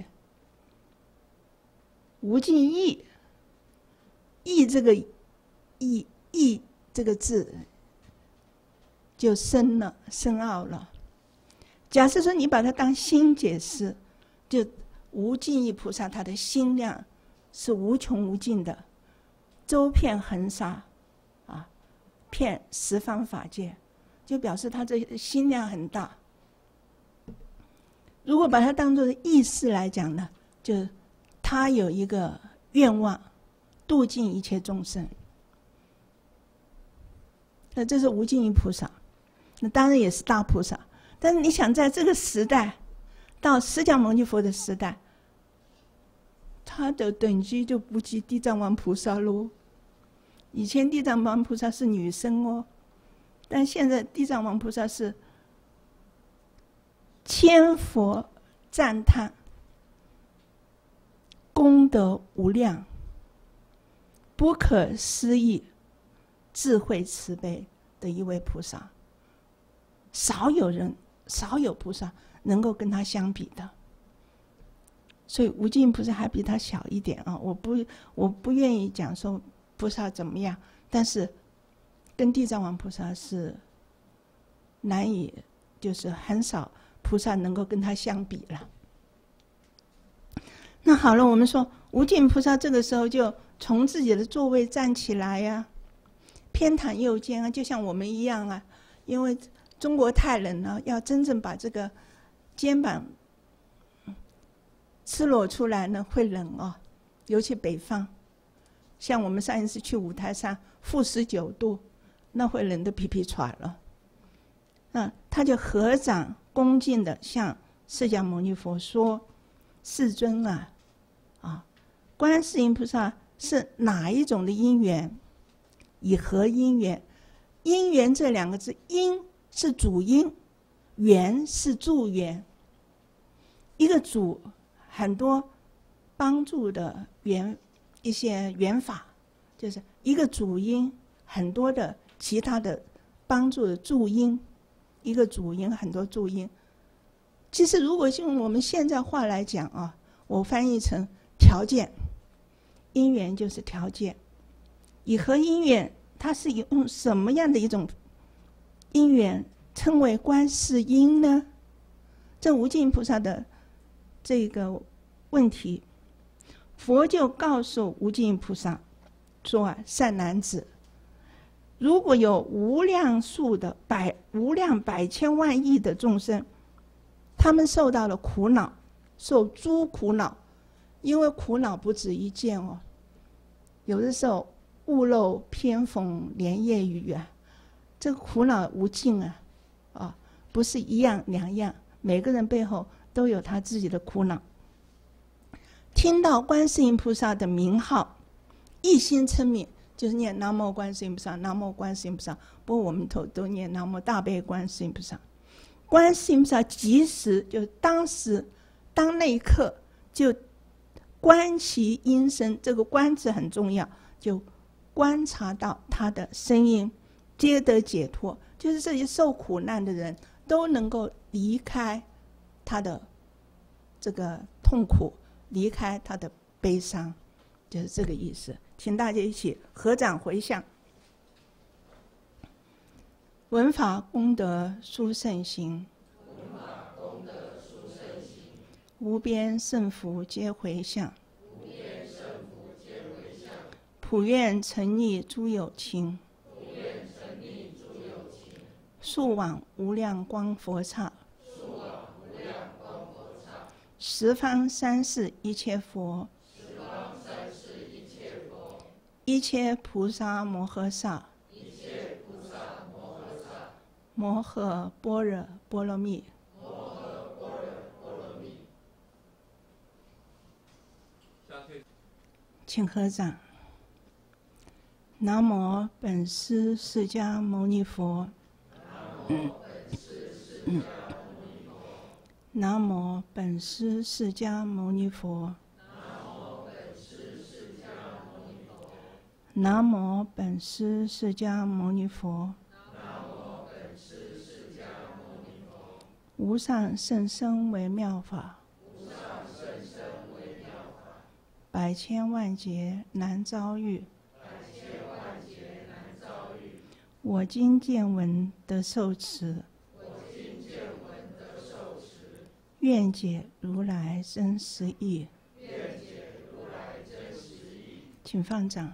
无尽意，意这个意意这个字就深了，深奥了。假设说你把它当心解释，就无尽意菩萨他的心量是无穷无尽的，周遍恒沙，啊，遍十方法界，就表示他这心量很大。如果把它当作意识来讲呢，就他有一个愿望，度尽一切众生。那这是无尽意菩萨，那当然也是大菩萨。但是你想在这个时代，到释迦牟尼佛的时代，他的等级就不及地藏王菩萨喽。以前地藏王菩萨是女生哦，但现在地藏王菩萨是千佛赞叹，功德无量，不可思议，智慧慈悲的一位菩萨。少有人，少有菩萨能够跟他相比的。所以无尽菩萨还比他小一点啊！我不，我不愿意讲说菩萨怎么样，但是跟地藏王菩萨是难以，就是很少菩萨能够跟他相比了。那好了，我们说无尽菩萨这个时候就从自己的座位站起来呀、啊，偏袒右肩啊，就像我们一样啊，因为中国太冷了，要真正把这个肩膀赤裸出来呢，会冷哦，尤其北方。像我们上一次去五台山，负十九度，那会冷得皮皮喘了。那他就合掌恭敬的向释迦牟尼佛说：“世尊啊，啊，观世音菩萨是哪一种的因缘？以何因缘？因缘这两个字，因是主因，缘是助缘。一个主，很多帮助的缘，一些缘法，就是一个主因，很多的其他的帮助的助因，一个主因，很多助因。其实如果用我们现在话来讲啊，我翻译成条件，因缘就是条件。以何因缘？它是用什么样的一种因缘称为观世音呢？这无尽菩萨的这个问题，佛就告诉无尽菩萨说啊，善男子，如果有无量数的百无量百千万亿的众生，他们受到了苦恼，受诸苦恼，因为苦恼不止一件哦，有的时候屋漏偏逢连夜雨啊，这个苦恼无尽啊，啊，不是一样两样，每个人背后都有他自己的苦恼。听到观世音菩萨的名号， 一心称名，就是念南无观世音菩萨，南无观世音菩萨。不过我们都都念南无大悲观世音菩萨。观世音菩萨即时就是当时当那一刻就观其音声，这个观字很重要，就观察到他的声音，皆得解脱，就是这些受苦难的人都能够离开他的这个痛苦，离开他的悲伤，就是这个意思。请大家一起合掌回向。闻法功德殊胜行，无边胜福皆回向，普愿成利诸有情，速往无量光佛刹，十方三世一切佛，一切菩萨摩诃萨，摩诃般若波罗蜜。请合掌。南无本师释迦牟尼佛。嗯嗯。南无本师释迦牟尼佛。南无本师释迦牟尼佛。无上甚深微妙法，百千万劫难遭遇。我今见闻得受持，愿解如来真实义。请放掌。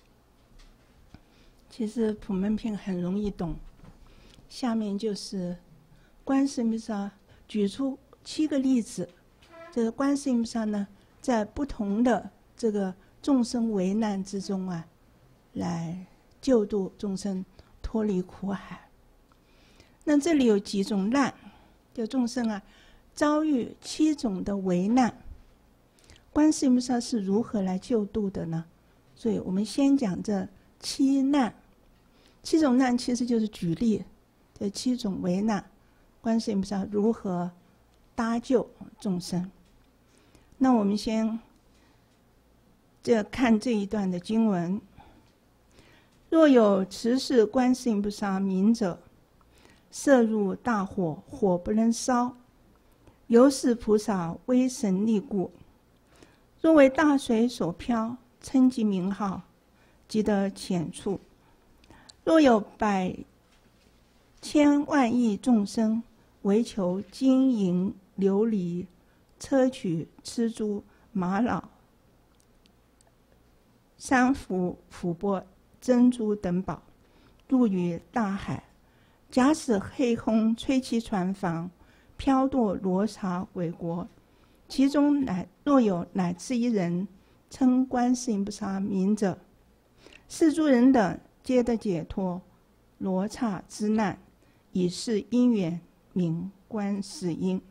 其实普门品很容易懂，下面就是观世音菩萨举出七个例子，这个观世音菩萨呢，在不同的这个众生危难之中啊，来救度众生脱离苦海。那这里有几种难，就众生啊遭遇七种的危难，观世音菩萨是如何来救度的呢？所以我们先讲这七难。七种难其实就是举例，这七种危难，观世音菩萨如何搭救众生。那我们先这看这一段的经文：若有持是观世音菩萨名者，摄入大火，火不能烧，由是菩萨威神力故。若为大水所漂，称其名号，即得浅处。若有百千万亿众生，唯求金银琉璃、砗磲、蜘蛛、玛瑙、珊瑚、琥珀、珍珠等宝，入于大海，假使黑空吹其船房，飘堕罗刹鬼国，其中乃若有乃至一人称观世音菩萨名者，是诸人等皆得解脱罗刹之难，以是因缘名观世音。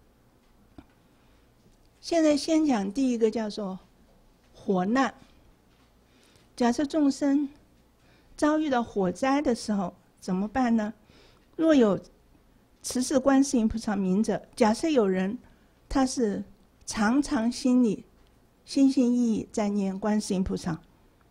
现在先讲第一个，叫做火难。假设众生遭遇到火灾的时候怎么办呢？若有持是观世音菩萨名者，假设有人他是常常心里心心意意在念观世音菩萨，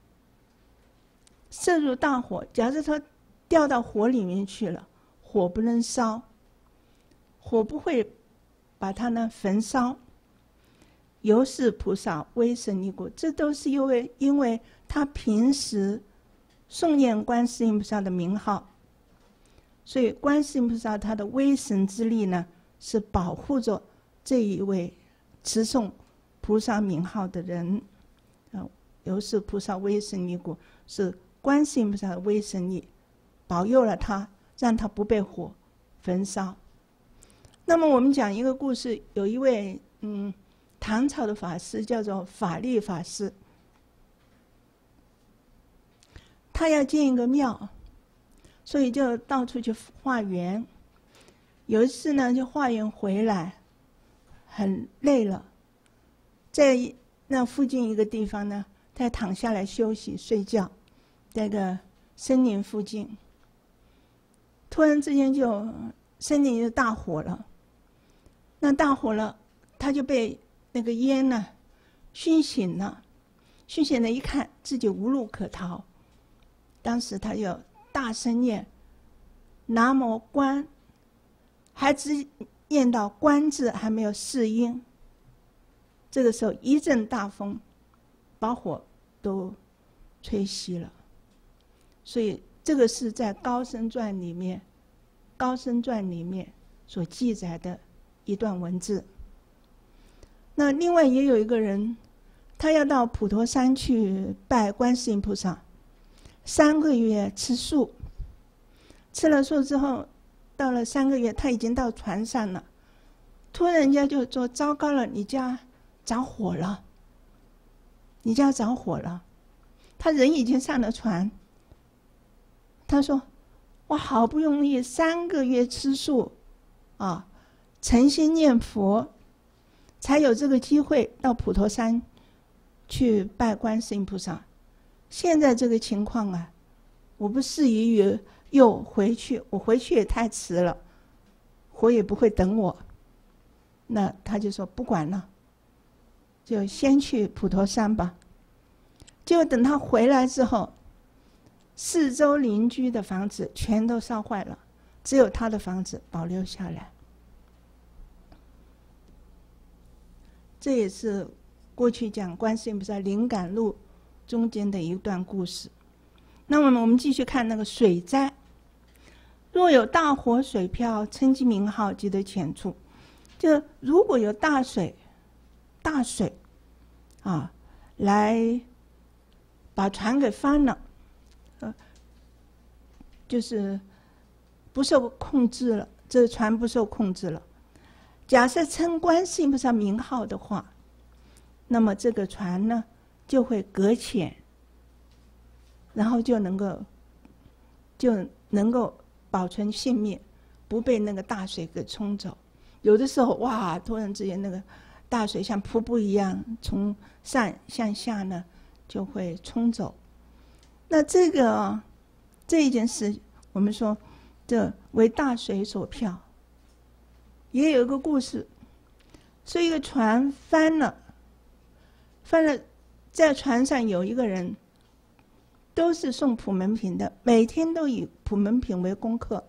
摄入大火，假设他掉到火里面去了，火不能烧，火不会把它呢焚烧，由是菩萨威神力故。这都是因为因为他平时诵念观世音菩萨的名号，所以观世音菩萨他的威神之力呢，是保护着这一位持诵菩萨名号的人。啊，由是菩萨威神力故，是观世音菩萨的威神力保佑了他，让他不被火焚烧。那么我们讲一个故事，有一位嗯唐朝的法师叫做法力法师，他要建一个庙，所以就到处去化缘。有一次呢，就化缘回来，很累了，在那附近一个地方呢， 他躺下来休息睡觉，在个森林附近，突然之间就森林就大火了。那大火了，他就被那个烟呢熏醒了，熏醒了一看自己无路可逃，当时他就大声念南无观，还只念到观字，还没有四音。这个时候一阵大风，把火都吹熄了。所以这个是在《高僧传》里面，《高僧传》里面所记载的一段文字。那另外也有一个人，他要到普陀山去拜观世音菩萨，三个月吃素，吃了素之后，到了三个月，他已经到船上了，突然人家就说：“糟糕了，你家着火了，你家着火了。”他人已经上了船，他说：“我好不容易三个月吃素，啊，诚心念佛，才有这个机会到普陀山去拜观世音菩萨。现在这个情况啊，我不适宜于又回去，我回去也太迟了，火也不会等我。”那他就说不管了，就先去普陀山吧。结果等他回来之后，四周邻居的房子全都烧坏了，只有他的房子保留下来。这也是过去讲观世音菩萨灵感录中间的一段故事。那么我们继续看那个水灾。若有大火水漂，称其名号，即得浅处。就如果有大水大水啊来把船给翻了，呃，就是不受控制了，这船不受控制了。假设称观世音菩萨名号的话，那么这个船呢就会搁浅，然后就能够就能够保存性命，不被那个大水给冲走。有的时候哇，突然之间那个大水像瀑布一样从上向下呢就会冲走。那这个、啊、这一件事我们说这为大水所漂。也有一个故事，说一个船翻了，翻了，在船上有一个人都是送普门品的，每天都以普门品为功课。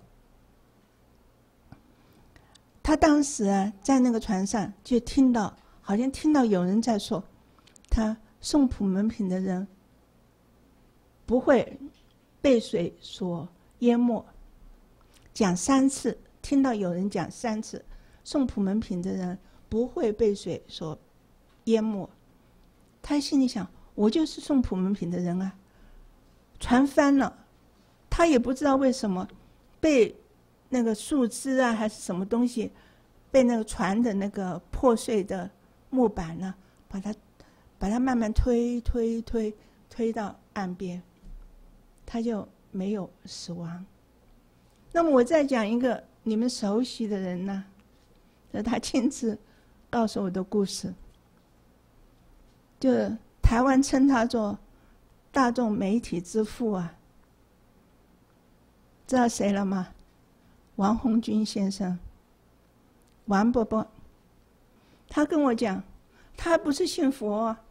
他当时啊在那个船上就听到，好像听到有人在说，他送普门品的人不会被水所淹没，讲三次，听到有人讲三次，送普门品的人不会被水所淹没。他心里想，我就是送普门品的人啊，船翻了，他也不知道为什么被那个树枝啊还是什么东西，被那个船的那个破碎的木板呢，把它把它慢慢推推推推到岸边，他就没有死亡。那么我再讲一个你们熟悉的人呢，这他亲自告诉我的故事，就台湾称他做大众媒体之父啊，知道谁了吗？王鸿钧先生，王伯伯。他跟我讲，他不是信佛啊，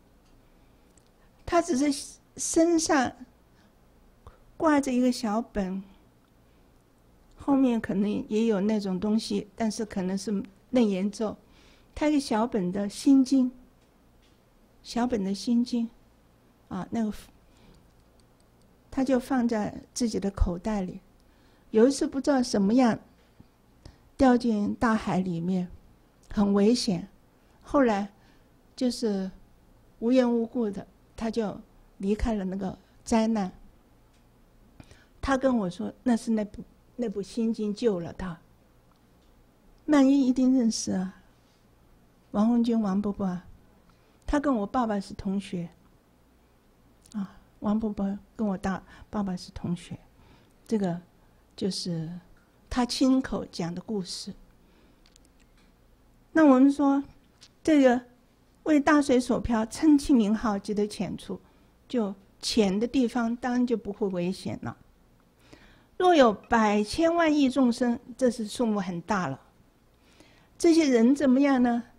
他只是身上挂着一个小本，后面可能也有那种东西，但是可能是楞严咒。他一个小本的心经，小本的心经啊，那个他就放在自己的口袋里。有一次不知道什么样掉进大海里面，很危险，后来就是无缘无故的他就离开了那个灾难。他跟我说那是那部那部心经救了他。曼一一定认识啊，王鸿钧王伯伯啊，他跟我爸爸是同学啊，王伯伯跟我大爸爸是同学，这个就是他亲口讲的故事。那我们说这个为大水所漂，称其名号，即得潜出。就浅的地方，当然就不会危险了。若有百千万亿众生，这是数目很大了。这些人怎么样呢？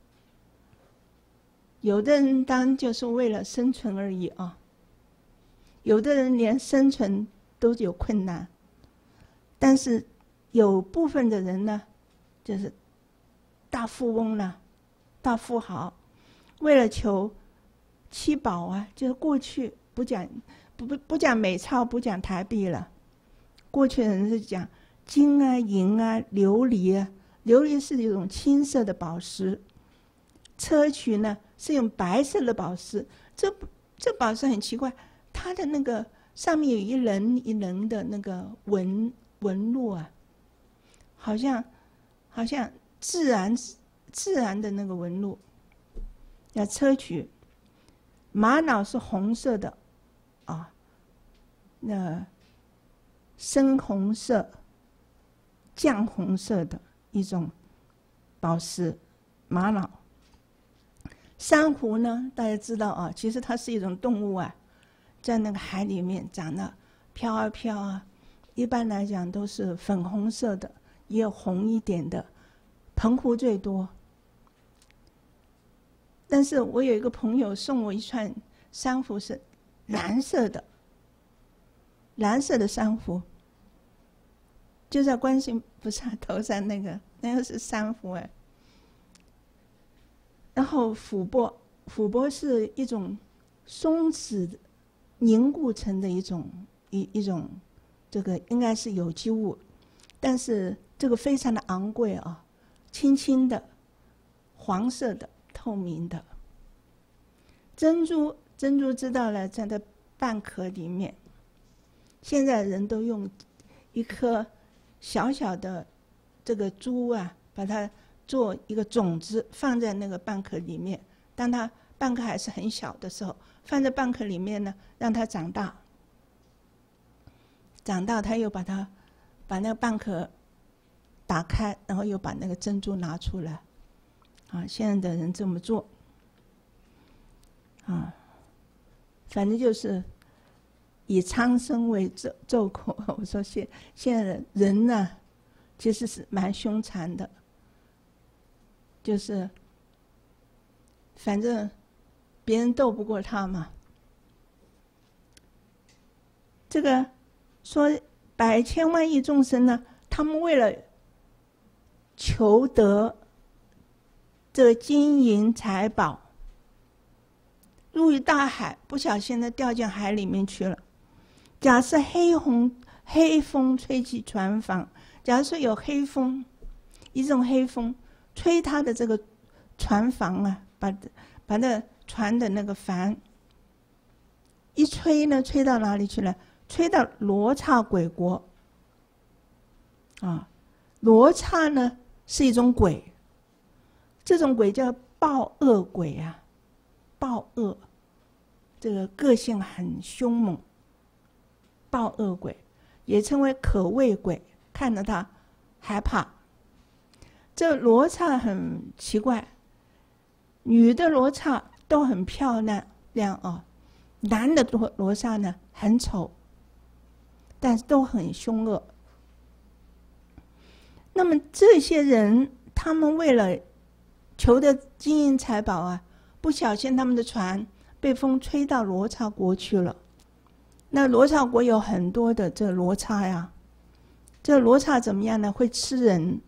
有的人当然就是为了生存而已啊，有的人连生存都有困难，但是有部分的人呢，就是大富翁呢，大富豪，为了求七宝啊，就是过去不讲不不不讲美钞，不讲台币了，过去的人是讲金啊、银啊、琉璃啊，琉璃是一种青色的宝石，砗磲呢是用白色的宝石。这这宝石很奇怪，它的那个上面有一棱一棱的那个纹纹路啊，好像好像自然自然的那个纹路。要砗磲，玛瑙是红色的啊，那深红色、绛红色的一种宝石，玛瑙。珊瑚呢，大家知道啊，其实它是一种动物啊，在那个海里面长得飘啊飘啊，一般来讲都是粉红色的，也有红一点的，澎湖最多。但是我有一个朋友送我一串珊瑚是蓝色的，蓝色的珊瑚，就在观世音菩萨头上那个，那个是珊瑚哎。然后琥珀，琥珀是一种松脂凝固成的一种一一种，这个应该是有机物，但是这个非常的昂贵啊，轻轻的，黄色的，透明的。珍珠，珍珠知道了，在它蚌壳里面，现在人都用一颗小小的这个珠啊，把它做一个种子放在那个蚌壳里面，当它蚌壳还是很小的时候，放在蚌壳里面呢，让它长大。长大，它又把它把那个蚌壳打开，然后又把那个珍珠拿出来。啊，现在的人这么做。啊，反正就是以苍生为咒咒口。我说现现在的人呢，其实是蛮凶残的。就是反正别人斗不过他嘛。这个说百千万亿众生呢，他们为了求得这个金银财宝，入于大海，不小心的掉进海里面去了。假设黑红黑风吹起船帆，假如说有黑风，一种黑风吹他的这个船帆啊，把把那船的那个帆一吹呢，吹到哪里去了？吹到罗刹鬼国。啊，罗刹呢是一种鬼，这种鬼叫暴恶鬼啊，暴恶，这个个性很凶猛，暴恶鬼也称为可畏鬼，看着他害怕。这罗刹很奇怪，女的罗刹都很漂亮亮啊，男的罗罗刹呢很丑，但是都很凶恶。那么这些人，他们为了求得金银财宝啊，不小心他们的船被风吹到罗刹国去了。那罗刹国有很多的这罗刹呀，这罗刹怎么样呢？会吃人。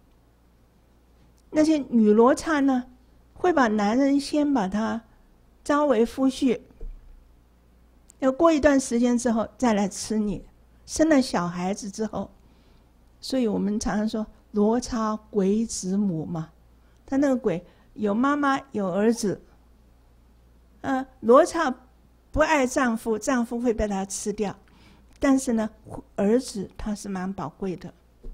那些女罗刹呢，会把男人先把他招为夫婿，要过一段时间之后再来吃你。生了小孩子之后，所以我们常常说罗刹鬼子母嘛，他那个鬼有妈妈有儿子，呃，罗刹不爱丈夫，丈夫会被他吃掉，但是呢，儿子他是蛮宝贵的。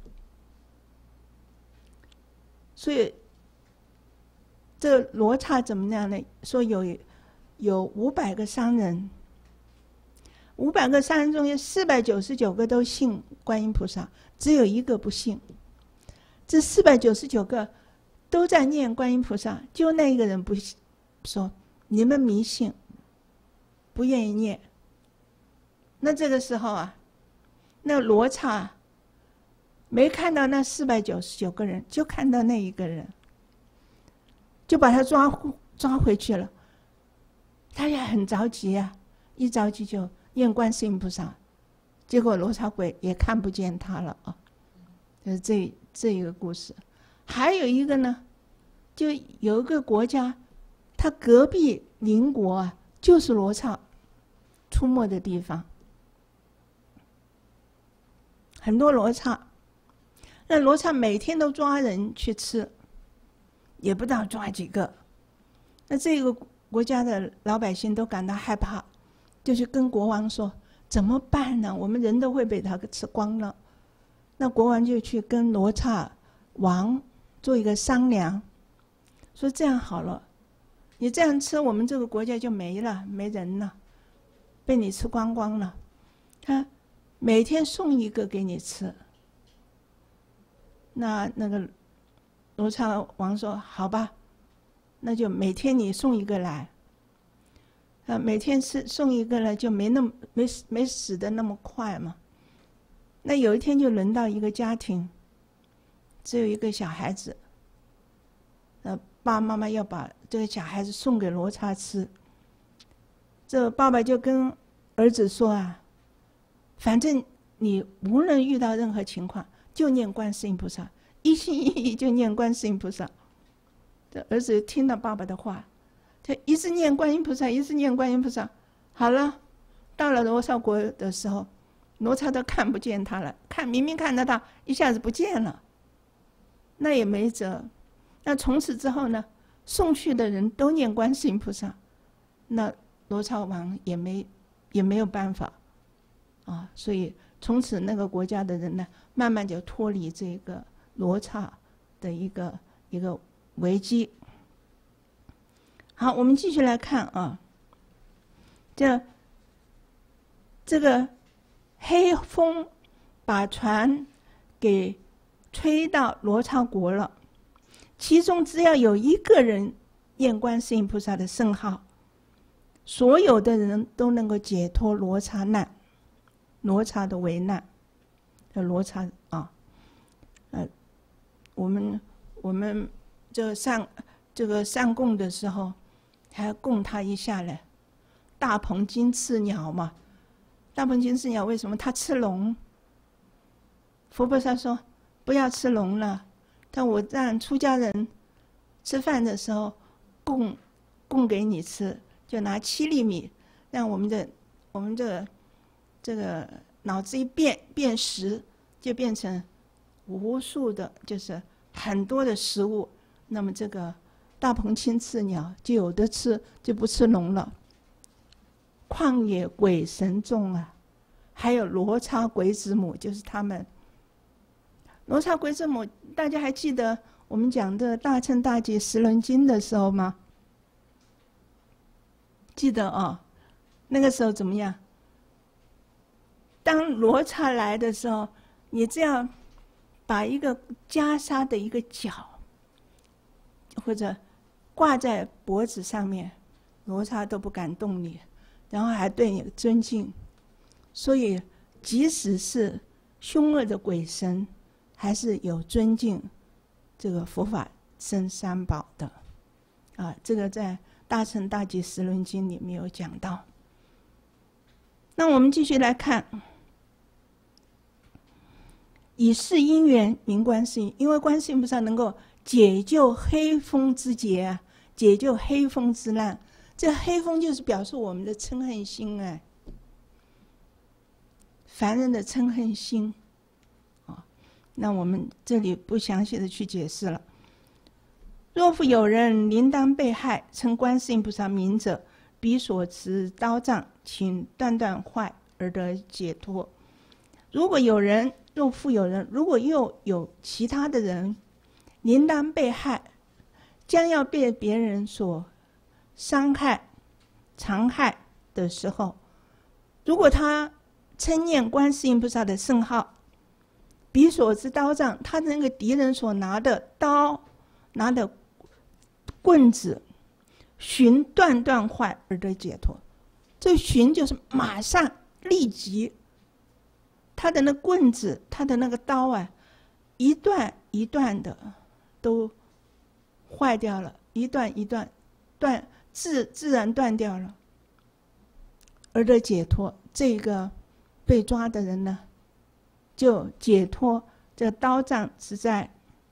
所以这罗刹怎么样呢？说有有五百个商人，五百个商人中有四百九十九个都信观音菩萨，只有一个不信。这四百九十九个都在念观音菩萨，就那一个人不说你们迷信，不愿意念。那这个时候啊，那罗刹没看到那四百九十九个人，就看到那一个人，就把他抓抓回去了。他也很着急啊，一着急就念观世音菩萨，结果罗刹鬼也看不见他了啊。就是这这一个故事。还有一个呢，就有一个国家，他隔壁邻国啊，就是罗刹出没的地方，很多罗刹。那罗刹每天都抓人去吃，也不知道抓几个。那这个国家的老百姓都感到害怕，就去跟国王说怎么办呢？我们人都会被他吃光了。那国王就去跟罗刹王做一个商量，说这样好了，你这样吃，我们这个国家就没了，没人了，被你吃光光了。他每天送一个给你吃。那那个罗刹王说好吧，那就每天你送一个来。啊，每天是送一个来，就没那么没没死的那么快嘛。那有一天就轮到一个家庭，只有一个小孩子，呃，爸爸妈妈要把这个小孩子送给罗刹吃。这爸爸就跟儿子说啊，反正你无论遇到任何情况，就念观世音菩萨，一心一意就念观世音菩萨。这儿子听到爸爸的话，他一直念观音菩萨，一直念观音菩萨。好了，到了罗刹国的时候，罗刹都看不见他了，看明明看到他，一下子不见了。那也没辙。那从此之后呢，送去的人都念观世音菩萨，那罗刹王也没也没有办法啊。所以从此那个国家的人呢，慢慢就脱离这个罗刹的一个一个危机。好，我们继续来看啊，这这个黑风把船给吹到罗刹国了，其中只要有一个人念观世音菩萨的圣号，所有的人都能够解脱罗刹难，罗刹的危难。罗刹啊，呃，我们我们这个上这个上供的时候，还要供他一下嘞。大鹏金翅鸟嘛，大鹏金翅鸟为什么它吃龙？佛菩萨说不要吃龙了，但我让出家人吃饭的时候供供给你吃，就拿七粒米，让我们的我们这个这个脑子一变变实，就变成无数的，就是很多的食物。那么这个大鹏金翅鸟就有的吃，就不吃龙了。旷野鬼神众啊，还有罗刹鬼子母，就是他们。罗刹鬼子母，大家还记得我们讲的大乘大集十轮经的时候吗？记得哦。那个时候怎么样？当罗刹来的时候，你这样把一个袈裟的一个角，或者挂在脖子上面，罗刹都不敢动你，然后还对你尊敬。所以即使是凶恶的鬼神，还是有尊敬这个佛法僧三宝的啊。这个在大乘大集十轮经里面有讲到。那我们继续来看，以是因缘名观世音，因为观世音菩萨能够解救黑风之劫啊，解救黑风之难。这黑风就是表示我们的嗔恨心哎，凡人的嗔恨心啊。那我们这里不详细的去解释了。若复有人临当被害，称观世音菩萨名者，彼所持刀杖，请断断坏而得解脱。如果有人，若复有人，如果又有其他的人临当被害，将要被别人所伤害、残害的时候，如果他称念观世音菩萨的圣号，彼所持刀杖，他的那个敌人所拿的刀、拿的棍子， 寻断断坏而得解脱。这寻就是马上立即，他的那棍子，他的那个刀啊，一段一段的都坏掉了，一段一段断自自然断掉了，而得解脱。这个被抓的人呢，就解脱。这刀杖之在。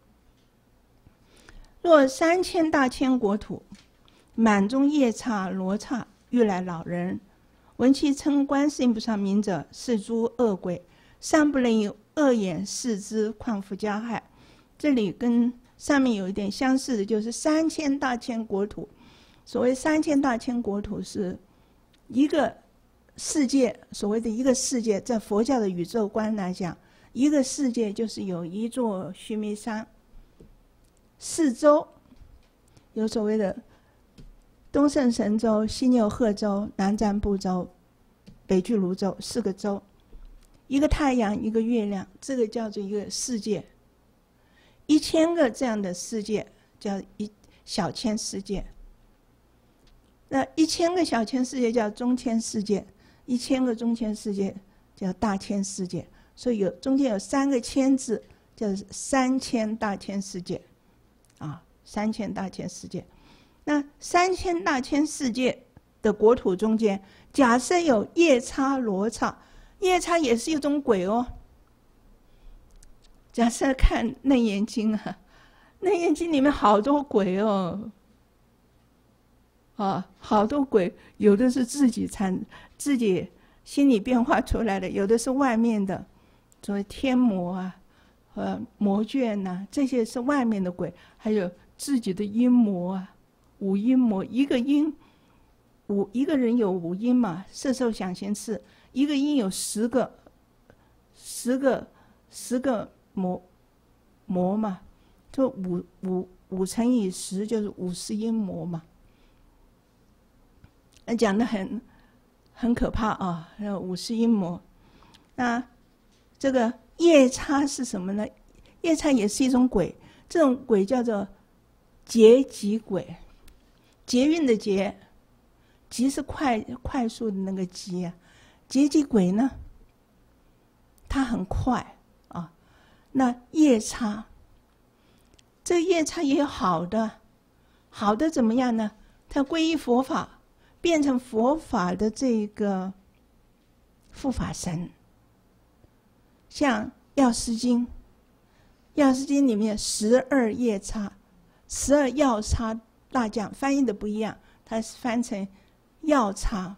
若三千大千国土，满中夜叉罗刹欲来老人，闻其称观世音菩萨名者，是诸恶鬼，尚不能以恶眼视之，况复加害。这里跟上面有一点相似的，就是三千大千国土。所谓三千大千国土，是一个世界，所谓的一个世界，在佛教的宇宙观来讲，一个世界就是有一座须弥山，四周有所谓的东胜神州、西牛贺州、南瞻部洲、北俱泸州四个州，一个太阳，一个月亮，这个叫做一个世界。一千个这样的世界叫一小千世界，那一千个小千世界叫中千世界，一千个中千世界叫大千世界。所以有中间有三个千字，叫三千大千世界，啊，三千大千世界。那三千大千世界的国土中间，假设有夜叉罗刹，夜叉也是一种鬼哦。假设看《楞严经》啊，《楞严经》里面好多鬼哦，啊，好多鬼，有的是自己产自己心理变化出来的，有的是外面的。所谓天魔啊，和魔眷呐、啊，这些是外面的鬼，还有自己的阴魔啊，五阴魔，一个阴五一个人有五阴嘛，色受想行识，一个阴有十个，十个十个魔魔嘛，就五五五乘以十就是五十阴魔嘛。那讲得很很可怕啊，五十阴魔。那这个夜叉是什么呢？夜叉也是一种鬼，这种鬼叫做劫疾鬼，捷运的捷，疾是快快速的那个疾啊。劫疾鬼呢，它很快啊。那夜叉，这个夜叉也有好的，好的怎么样呢？它皈依佛法，变成佛法的这个护法神。像《药师经》，《药师经》里面十二夜叉，十二药叉大将翻译的不一样，它是翻成药叉，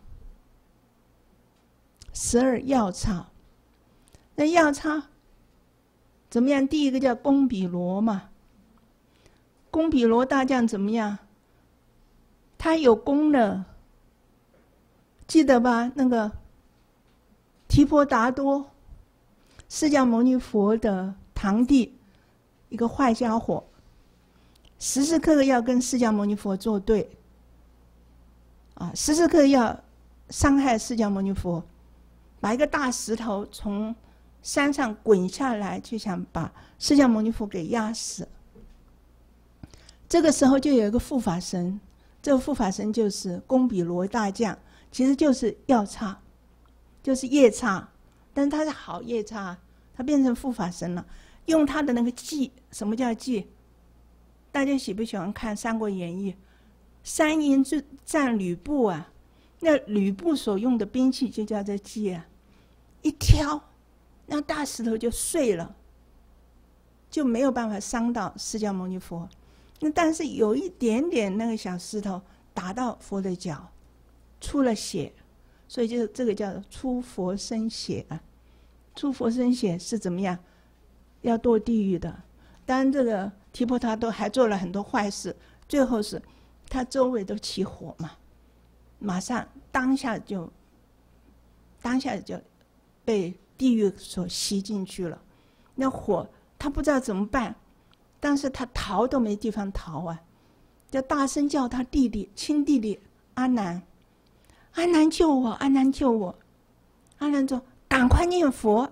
十二药叉。那药叉怎么样？第一个叫贡比罗嘛，贡比罗大将怎么样？他有功的，记得吧？那个提婆达多。释迦牟尼佛的堂弟，一个坏家伙，时时刻刻要跟释迦牟尼佛作对，啊，时时刻刻要伤害释迦牟尼佛，把一个大石头从山上滚下来，就想把释迦牟尼佛给压死。这个时候就有一个护法神，这个护法神就是贡比罗大将，其实就是药叉，就是夜叉。但是他是好夜叉，他变成护法神了，用他的那个计。什么叫计？大家喜不喜欢看《三国演义》？三英战吕布啊，那吕布所用的兵器就叫做计啊，一挑，那大石头就碎了，就没有办法伤到释迦牟尼佛。那但是有一点点那个小石头打到佛的脚，出了血。所以就这个叫出佛身血啊，出佛身血是怎么样？要堕地狱的。当然，这个提婆达多还做了很多坏事，最后是他周围都起火嘛，马上当下就当下就被地狱所吸进去了。那火他不知道怎么办，但是他逃都没地方逃啊，就大声叫他弟弟亲弟弟阿难。阿难救我，阿难救我！阿难说：“赶快念佛。”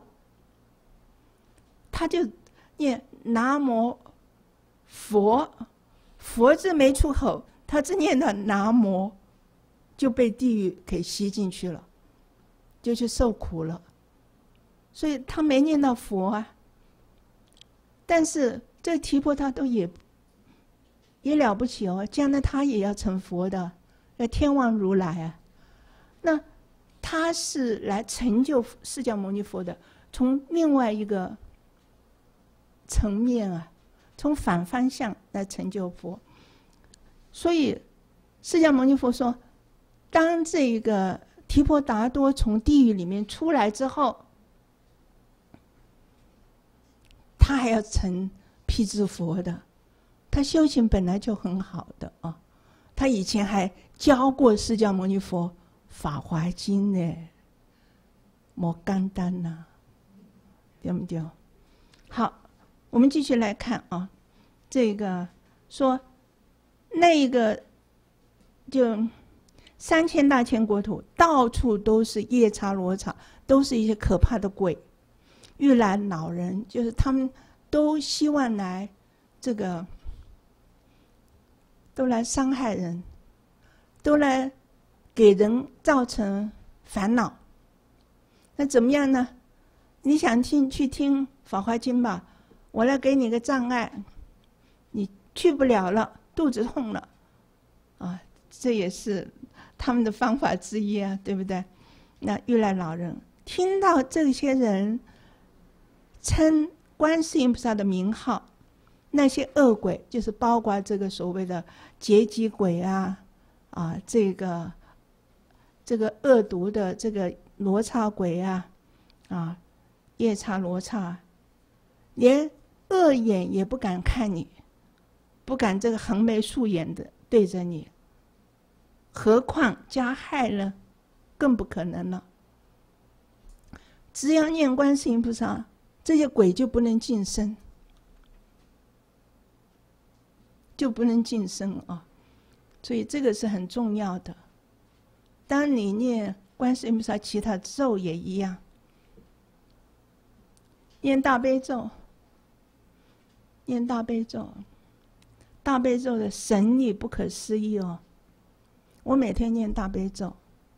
他就念南无佛，佛字没出口， 他只念到南无，就被地狱给吸进去了，就去受苦了。所以他没念到佛啊。但是这提婆达多也也了不起哦，将来他也要成佛的，要天王如来啊。那他是来成就释迦牟尼佛的，从另外一个层面啊，从反方向来成就佛。所以释迦牟尼佛说，当这个提婆达多从地狱里面出来之后，他还要成辟支佛的。他修行本来就很好的啊，他以前还教过释迦牟尼佛《法华经》呢，莫简单呐，对不对？好，我们继续来看啊，这个说那个就三千大千国土，到处都是夜叉罗刹，都是一些可怕的鬼。玉兰老人，就是他们都希望来这个。都来伤害人，都来给人造成烦恼。那怎么样呢？你想听去听《法华经》吧，我来给你个障碍，你去不了了，肚子痛了，啊，这也是他们的方法之一啊，对不对？那玉兰老人听到这些人称观世音菩萨的名号，那些恶鬼，就是包括这个所谓的劫机鬼啊，啊，这个这个恶毒的这个罗刹鬼啊，啊，夜叉罗刹，连恶眼也不敢看你，不敢这个横眉竖眼的对着你，何况加害呢？更不可能了。只要念观世音菩萨，这些鬼就不能近身。就不能晋升啊，所以这个是很重要的。当你念观世音菩萨其他咒也一样，念大悲咒，念大悲咒，大悲咒的神力不可思议哦。我每天念大悲咒，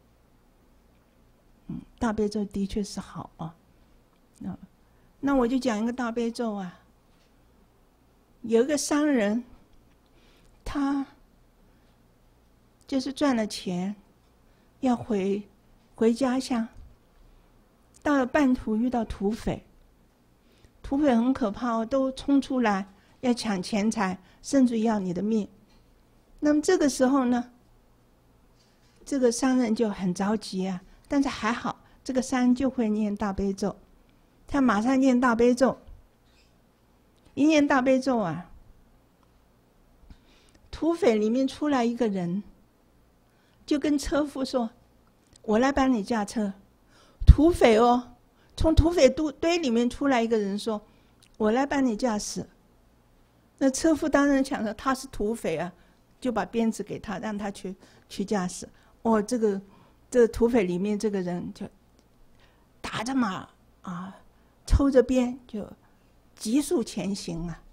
嗯，大悲咒的确是好啊。那那我就讲一个大悲咒啊，有一个商人。他就是赚了钱，要回回家乡，到了半途遇到土匪，土匪很可怕哦，都冲出来要抢钱财，甚至要你的命。那么这个时候呢，这个商人就很着急啊，但是还好，这个商人就会念大悲咒，他马上念大悲咒，一念大悲咒啊。土匪里面出来一个人，就跟车夫说：“我来帮你驾车。”土匪哦，从土匪堆堆里面出来一个人说：“我来帮你驾驶。”那车夫当然想着他是土匪啊，就把鞭子给他，让他去去驾驶。哦，这个这个土匪里面这个人就打着马啊，抽着鞭，就急速前行啊。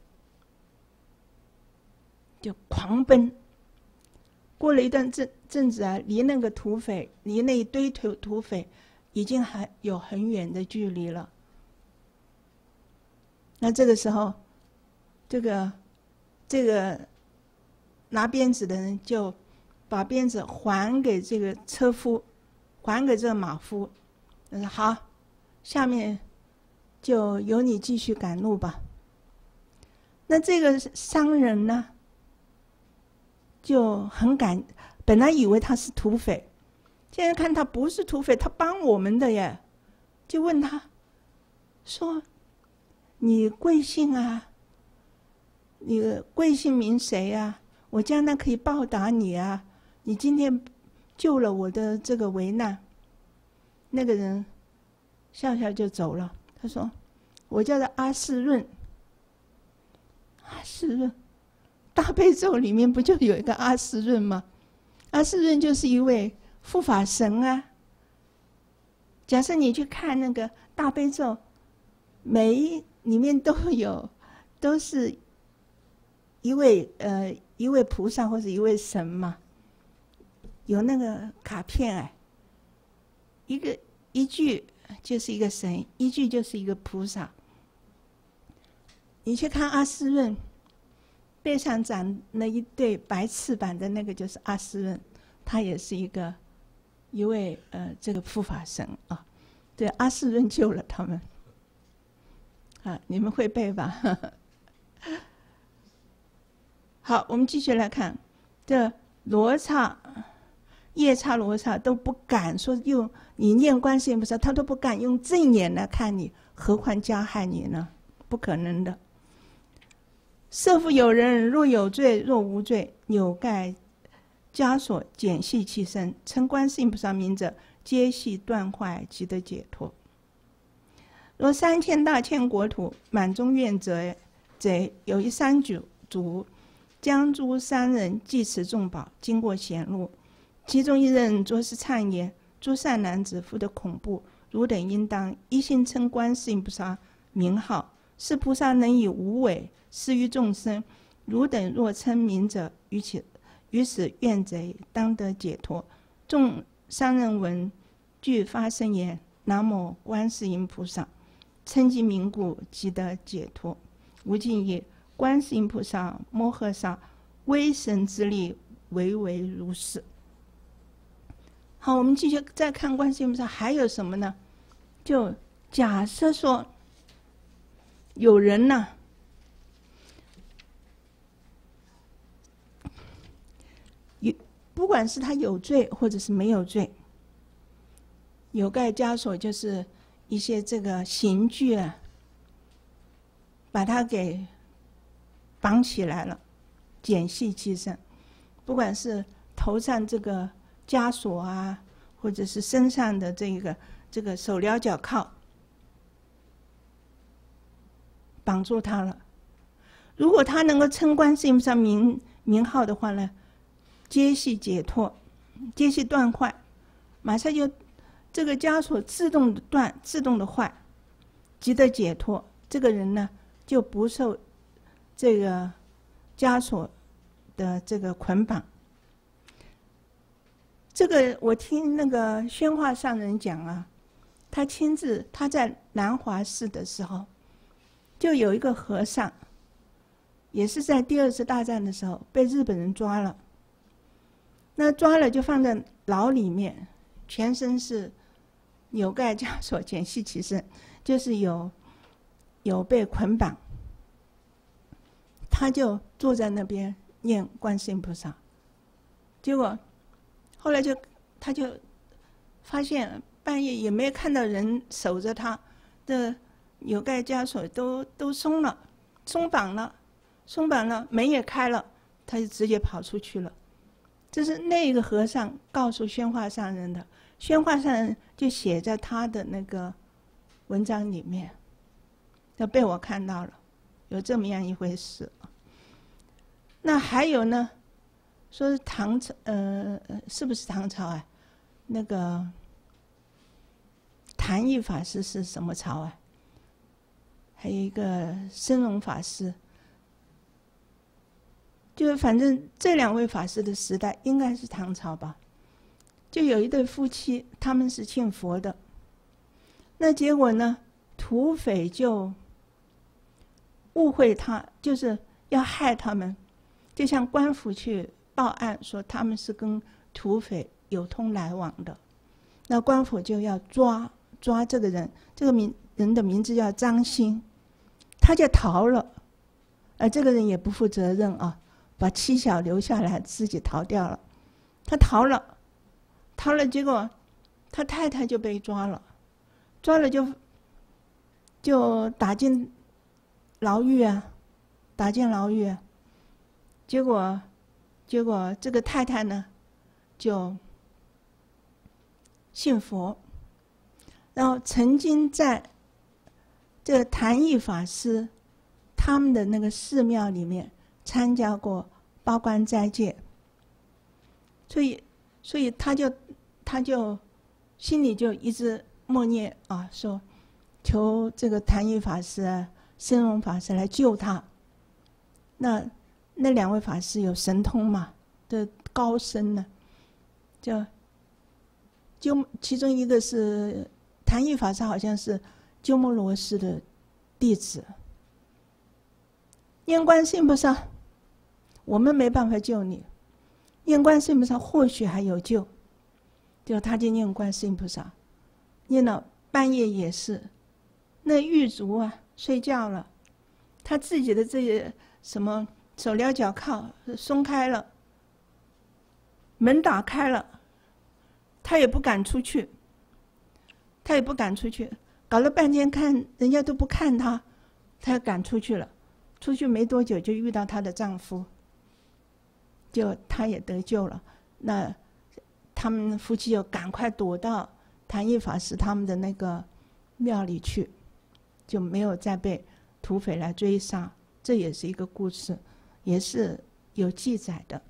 就狂奔，过了一段阵阵子啊，离那个土匪，离那一堆土土匪，已经还有很远的距离了。那这个时候，这个这个拿鞭子的人就把鞭子还给这个车夫，还给这个马夫，他说：“好，下面就由你继续赶路吧。”那这个商人呢？就很感，本来以为他是土匪，现在看他不是土匪，他帮我们的耶，就问他，说：“你贵姓啊？你贵姓名谁啊？我将来可以报答你啊！你今天救了我的这个危难。”那个人笑笑就走了。他说：“我叫做阿世润。”阿世润。大悲咒里面不就有一个阿世润吗？阿世润就是一位护法神啊。假设你去看那个大悲咒，每一里面都有，都是一位呃一位菩萨或者一位神嘛，有那个卡片哎，一个一句就是一个神，一句就是一个菩萨。你去看阿斯润，背上长了一对白翅膀的那个就是阿斯润，他也是一个一位呃这个护法神啊。对，阿斯润救了他们。啊，你们会背吧？好，我们继续来看，这罗刹、夜叉罗刹都不敢说用你念观世音菩萨，他都不敢用正眼来看你，何况加害你呢？不可能的。设复有人若有罪若无罪，扭盖枷锁，减系其身，称观世音菩萨名者，皆系断坏，即得解脱。若三千大千国土满中怨者，贼有一三主主将诸三人济持众宝，经过显露，其中一人着实忏言：诸善男子，福得恐怖，汝等应当一心称观世音菩萨名号，是菩萨能以无为施于众生。汝等若称名者，于其于此怨贼当得解脱。众三人闻，俱发声言：南无观世音菩萨。称其名故，即得解脱。无尽意，观世音菩萨摩诃萨威神之力，唯唯如是。好，我们继续再看观世音菩萨还有什么呢？就假设说有人呢，有不管是他有罪或者是没有罪，有盖枷锁就是一些这个刑具啊，把他给绑起来了，减系其身。不管是头上这个枷锁啊，或者是身上的这个这个手镣脚铐，绑住他了。如果他能够称观世音菩萨名名号的话呢，皆系解脱，皆系断坏，马上就这个枷锁自动的断，自动的坏，即得解脱。这个人呢，就不受这个枷锁的这个捆绑。这个我听那个宣化上人讲啊，他亲自他在南华寺的时候，就有一个和尚，也是在第二次大战的时候被日本人抓了。那抓了就放在牢里面，全身是扭盖枷锁，减系其身，就是有有被捆绑。他就坐在那边念观世音菩萨，结果后来就他就发现半夜也没有看到人守着他的扭盖枷锁都都松了，松绑了，松绑了，门也开了，他就直接跑出去了。这是那个和尚告诉宣化上人的，宣化上人就写在他的那个文章里面，就被我看到了，有这么样一回事。那还有呢，说是唐朝，呃，是不是唐朝啊？那个谭义法师是什么朝啊？还有一个生荣法师，就反正这两位法师的时代应该是唐朝吧。就有一对夫妻，他们是信佛的，那结果呢，土匪就误会他，就是要害他们，就向官府去报案说他们是跟土匪有通来往的。那官府就要抓抓这个人，这个名人的名字叫张兴，他就逃了，而这个人也不负责任啊，把妻小留下来，自己逃掉了。他逃了，逃了，结果他太太就被抓了，抓了就就打进牢狱啊，打进牢狱啊。结果结果这个太太呢，就信佛，然后曾经在这个谭义法师他们的那个寺庙里面参加过八关斋戒，所以所以他就他就心里就一直默念啊，说求这个谭义法师啊、生荣法师来救他。那那两位法师有神通嘛的高僧呢，就鸠其中一个是坛益法师，好像是鸠摩罗什的弟子。念观世音菩萨，我们没办法救你，念观世音菩萨或许还有救。就他就念观世音菩萨，念到半夜也是，那狱卒啊睡觉了，他自己的这些什么手镣脚铐松开了，门打开了，他也不敢出去，他也不敢出去，搞了半天看人家都不看他，他敢出去了。出去没多久就遇到她的丈夫，就她也得救了。那他们夫妻就赶快躲到坛益法师他们的那个庙里去，就没有再被土匪来追杀。这也是一个故事，也是有记载的。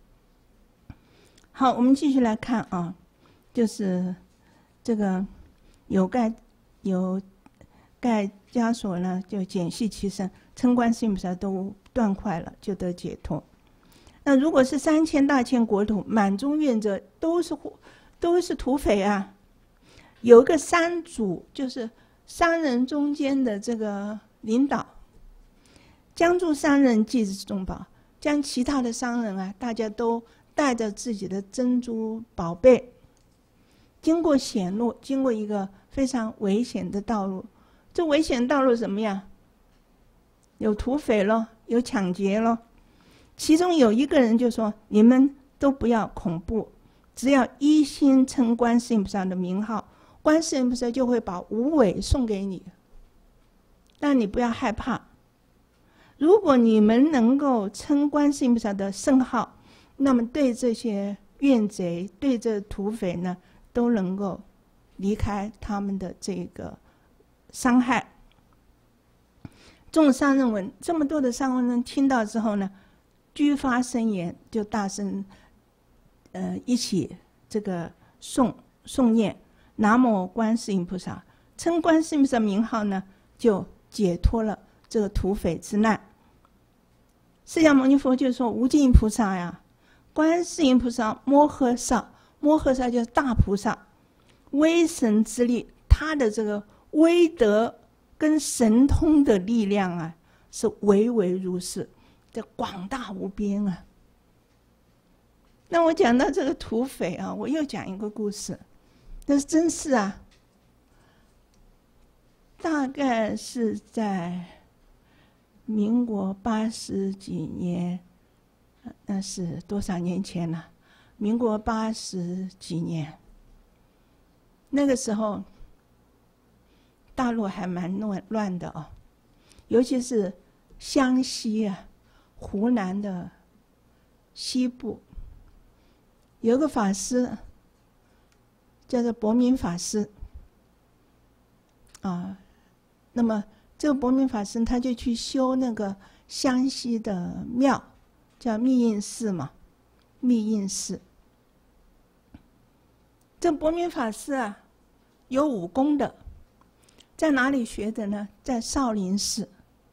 好，我们继续来看啊，就是这个有盖有盖枷锁呢，就简系其身，称观世音菩萨都断坏了，就得解脱。那如果是三千大千国土满中怨者，都是都是土匪啊。有一个三主，就是商人中间的这个领导，将助商人济之重宝，将其他的商人啊，大家都带着自己的珍珠宝贝，经过险路，经过一个非常危险的道路。这危险道路怎么样？有土匪咯，有抢劫咯。其中有一个人就说：“你们都不要恐怖，只要一心称观世音菩萨的名号，观世音菩萨就会把无尾送给你。但你不要害怕。如果你们能够称观世音菩萨的圣号，那么对这些怨贼、对这土匪呢，都能够离开他们的这个伤害。”众商人闻，这么多的商人听到之后呢，俱发声言，就大声呃一起这个诵诵念南无观世音菩萨，称观世音菩萨名号呢，就解脱了这个土匪之难。释迦牟尼佛就说：“无尽菩萨呀，观世音菩萨摩诃萨，摩诃萨就是大菩萨，威神之力，他的这个威德跟神通的力量啊，是唯唯如是，这广大无边啊。”那我讲到这个土匪啊，我又讲一个故事，那是真是啊，大概是在民国八十几年，那是多少年前了？民国八十几年，那个时候大陆还蛮乱乱的哦，尤其是湘西啊，湖南的西部，有个法师叫做伯明法师啊。那么这个伯明法师他就去修那个湘西的庙，叫密印寺嘛，密印寺。这伯明法师啊，有武功的。在哪里学的呢？在少林寺。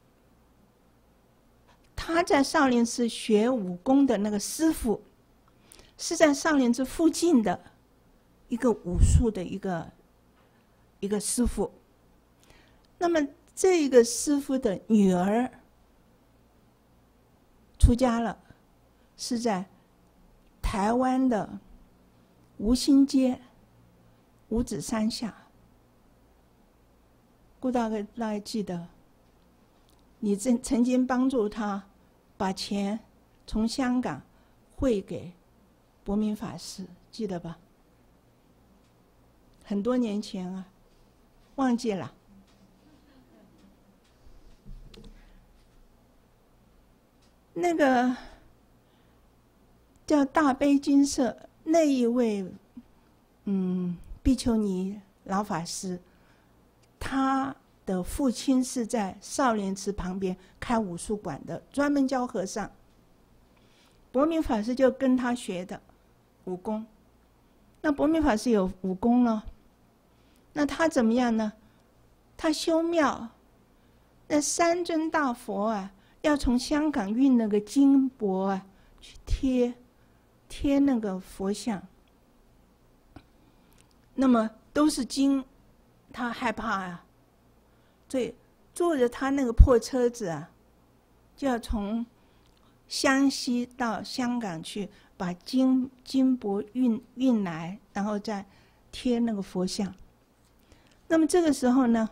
他在少林寺学武功的那个师傅，是在少林寺附近的一个武术的一个一个师傅。那么这个师傅的女儿出家了，是在台湾的吴兴街五指山下。顾大哥大概记得，你曾曾经帮助他把钱从香港汇给伯明法师，记得吧？很多年前啊，忘记了。那个叫大悲金舍那一位，嗯，比丘尼老法师，他的父亲是在少林寺旁边开武术馆的，专门教和尚。伯明法师就跟他学的武功。那伯明法师有武功了，那他怎么样呢？他修庙，那三尊大佛啊， 要从香港运那个金箔啊去贴贴那个佛像，那么都是金，他害怕啊，所以坐着他那个破车子啊，就要从湘西到香港去把金金箔运运来，然后再贴那个佛像。那么这个时候呢，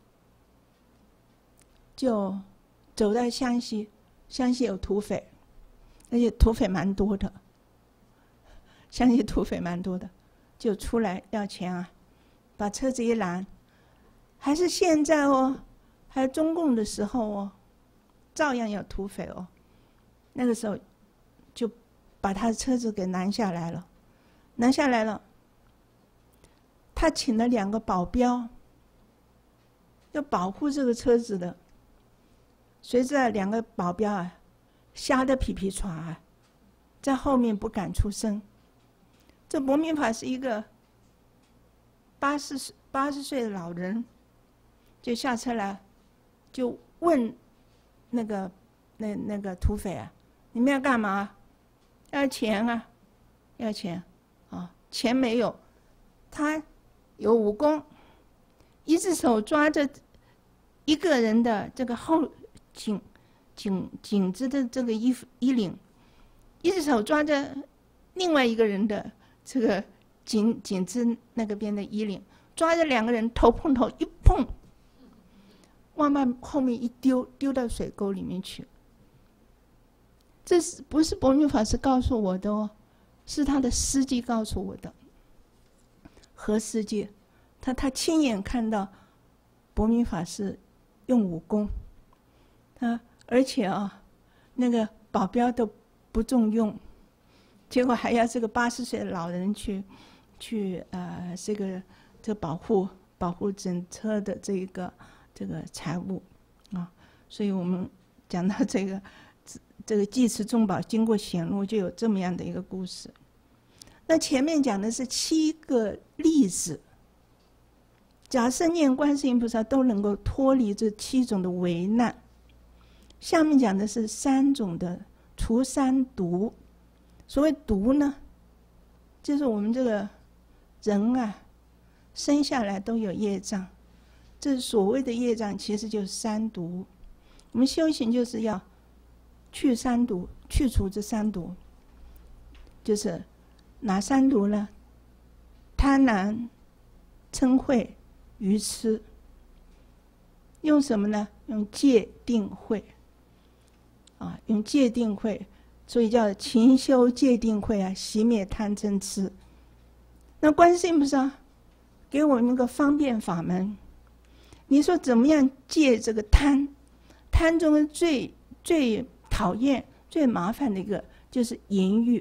就走到湘西，湘西有土匪，而且土匪蛮多的，湘西土匪蛮多的，就出来要钱啊，把车子一拦，还是现在哦，还有中共的时候哦，照样有土匪哦。那个时候就把他的车子给拦下来了，拦下来了。他请了两个保镖，要保护这个车子的。随着两个保镖啊，吓得皮皮喘啊，在后面不敢出声。这薄明法是一个八十八十岁的老人，就下车来，就问那个那那个土匪啊，你们要干嘛？要钱啊，要钱啊，钱没有。他有武功，一只手抓着一个人的这个后颈颈颈子的这个衣服衣领，一只手抓着另外一个人的这个颈颈子那个边的衣领，抓着两个人头碰头一碰，往把后面一丢，丢到水沟里面去。这是不是薄明法师告诉我的哦？是他的司机告诉我的。何司机，他他亲眼看到薄明法师用武功，他而且啊，那个保镖都不重用，结果还要这个八十岁的老人去去呃这个这个保护保护整车的这个这个财物啊，所以我们讲到这个这个济慈宗宝经过显露，就有这么样的一个故事。那前面讲的是七个例子，假设念观世音菩萨都能够脱离这七种的危难。下面讲的是三种的除三毒。所谓毒呢，就是我们这个人啊，生下来都有业障，这所谓的业障其实就是三毒。我们修行就是要去三毒，去除这三毒。就是哪三毒呢？贪婪、嗔恚、愚痴。用什么呢？用戒定慧啊，用戒定慧，所以叫勤修戒定慧啊，熄灭贪嗔痴。那观世音菩萨给我们一个方便法门，你说怎么样戒这个贪？贪中最最讨厌、最麻烦的一个就是淫欲。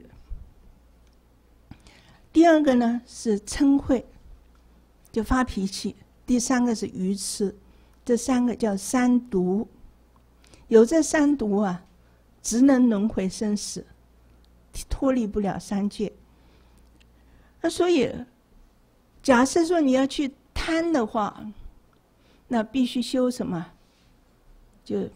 第二个呢是嗔恚，就发脾气。第三个是愚痴，这三个叫三毒。有这三毒啊，只能轮回生死，脱离不了三界。那所以，假设说你要去贪的话，那必须修什么？就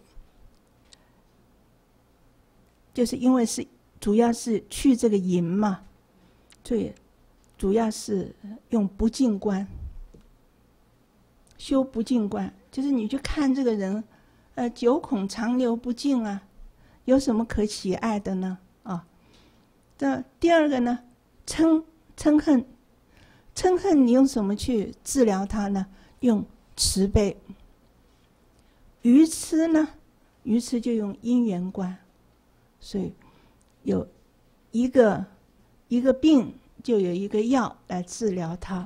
就是因为是主要是去这个淫嘛，所以主要是用不净观，修不净观，就是你去看这个人，呃，九孔长流不净啊，有什么可喜爱的呢？啊，这第二个呢，嗔嗔恨，嗔恨你用什么去治疗它呢？用慈悲。愚痴呢？愚痴就用因缘观，所以有一个一个病。就有一个药来治疗它。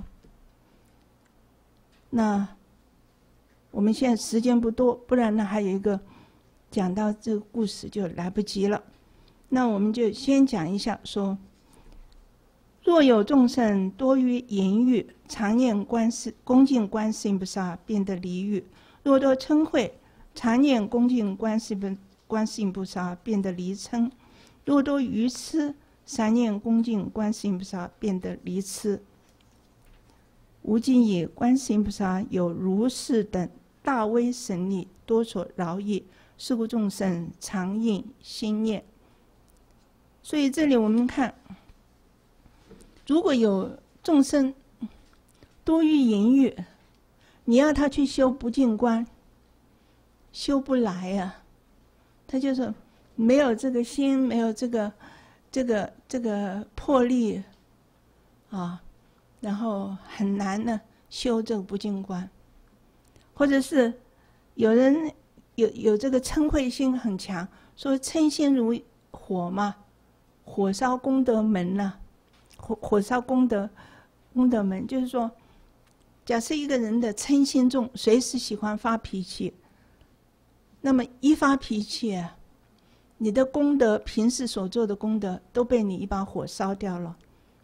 那我们现在时间不多，不然呢还有一个讲到这个故事就来不及了。那我们就先讲一下说，若有众生多于淫欲，常念观世恭敬观世音菩萨，便得离欲；若多嗔恚，常念恭敬观世音观世音菩萨，便得离嗔；若多愚痴，三念恭敬观世音菩萨，便得离痴。吾今以观世音菩萨有如是等大威神力，多所饶益， 是故众生常应心念。所以这里我们看，如果有众生多欲淫欲，你要他去修不净观，修不来啊。他就是没有这个心，没有这个这个这个魄力啊，然后很难呢修这个不净观。或者是有人有有这个嗔恚心很强，说嗔心如火嘛，火烧功德门呐、啊，火火烧功德功德门，就是说，假设一个人的嗔心重，随时喜欢发脾气，那么一发脾气啊，你的功德平时所做的功德都被你一把火烧掉了。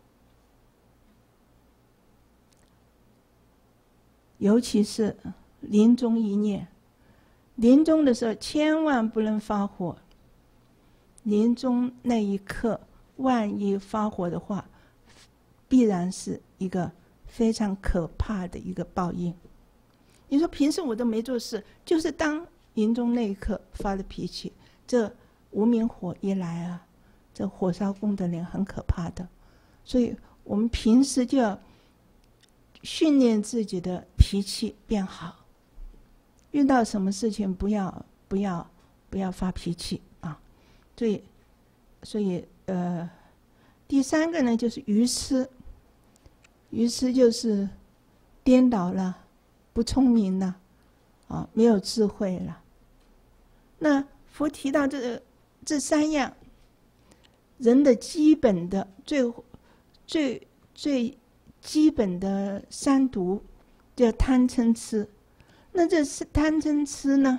尤其是临终一念，临终的时候千万不能发火。临终那一刻，万一发火的话，必然是一个非常可怕的一个报应。你说平时我都没做事，就是当临终那一刻发的脾气，这无明火一来啊，这火烧功德林很可怕的。所以我们平时就要训练自己的脾气变好，遇到什么事情不要不要不要发脾气啊。所以所以呃，第三个呢就是愚痴，愚痴就是颠倒了，不聪明了啊，没有智慧了。那佛提到这这三样人的基本的最最最基本的三毒，叫贪嗔痴。那这是贪嗔痴呢，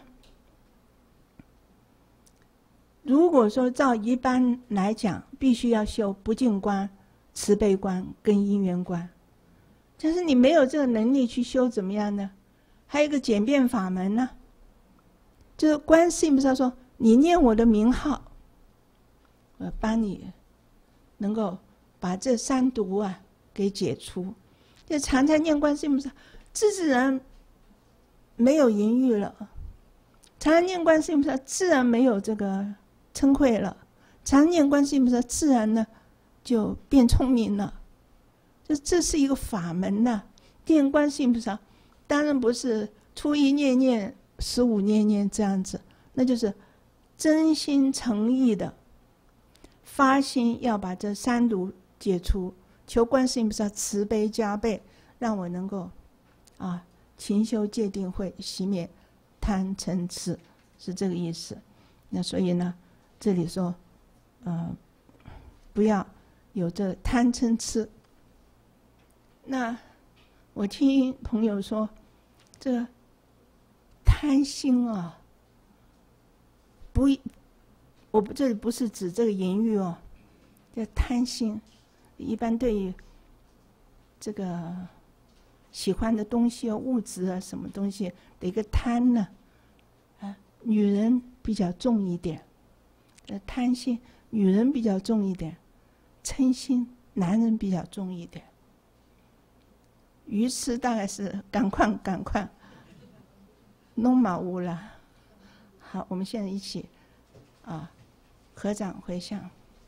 如果说照一般来讲，必须要修不净观、慈悲观跟因缘观，但是你没有这个能力去修，怎么样呢？还有一个简便法门呢，就是观世音菩萨说，你念我的名号，我帮你能够把这三毒啊给解除。就常常念观世音菩萨，自自然没有淫欲了；常常念观世音菩萨，自然没有这个嗔恚了；常念观世音菩萨，自然呢就变聪明了。这这是一个法门呐、啊。念观世音菩萨，当然不是初一念念，十五念念这样子，那就是真心诚意的发心，要把这三毒解除，求观世音菩萨慈悲加倍，让我能够啊勤修戒定慧，熄灭贪嗔痴，是这个意思。那所以呢，这里说，呃，不要有这贪嗔痴。那我听朋友说，这个贪心啊，不，我不这里不是指这个淫欲哦，叫贪心。一般对于这个喜欢的东西啊、物质啊、什么东西的一个贪呢，啊，女人比较重一点，呃，贪心女人比较重一点，嗔心男人比较重一点。愚痴大概是赶快赶快弄马屋了。好，我们现在一起啊合掌回向。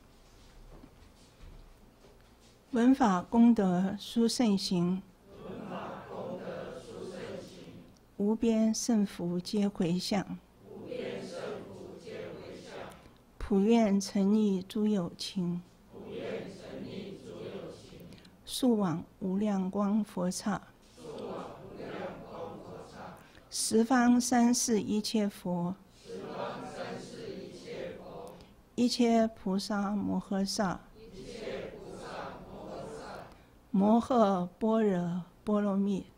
闻法功德殊胜行， 闻法功德殊胜行， 无边胜福皆回向， 无边胜福皆回向。 普愿成利诸有情， 普愿成利诸有情。 速往无量光佛刹， 速往无量光佛刹。 十方三世一切佛， 十方三世一切佛， 一切菩萨摩诃萨， 一切菩萨摩诃萨， 摩诃般若波罗蜜，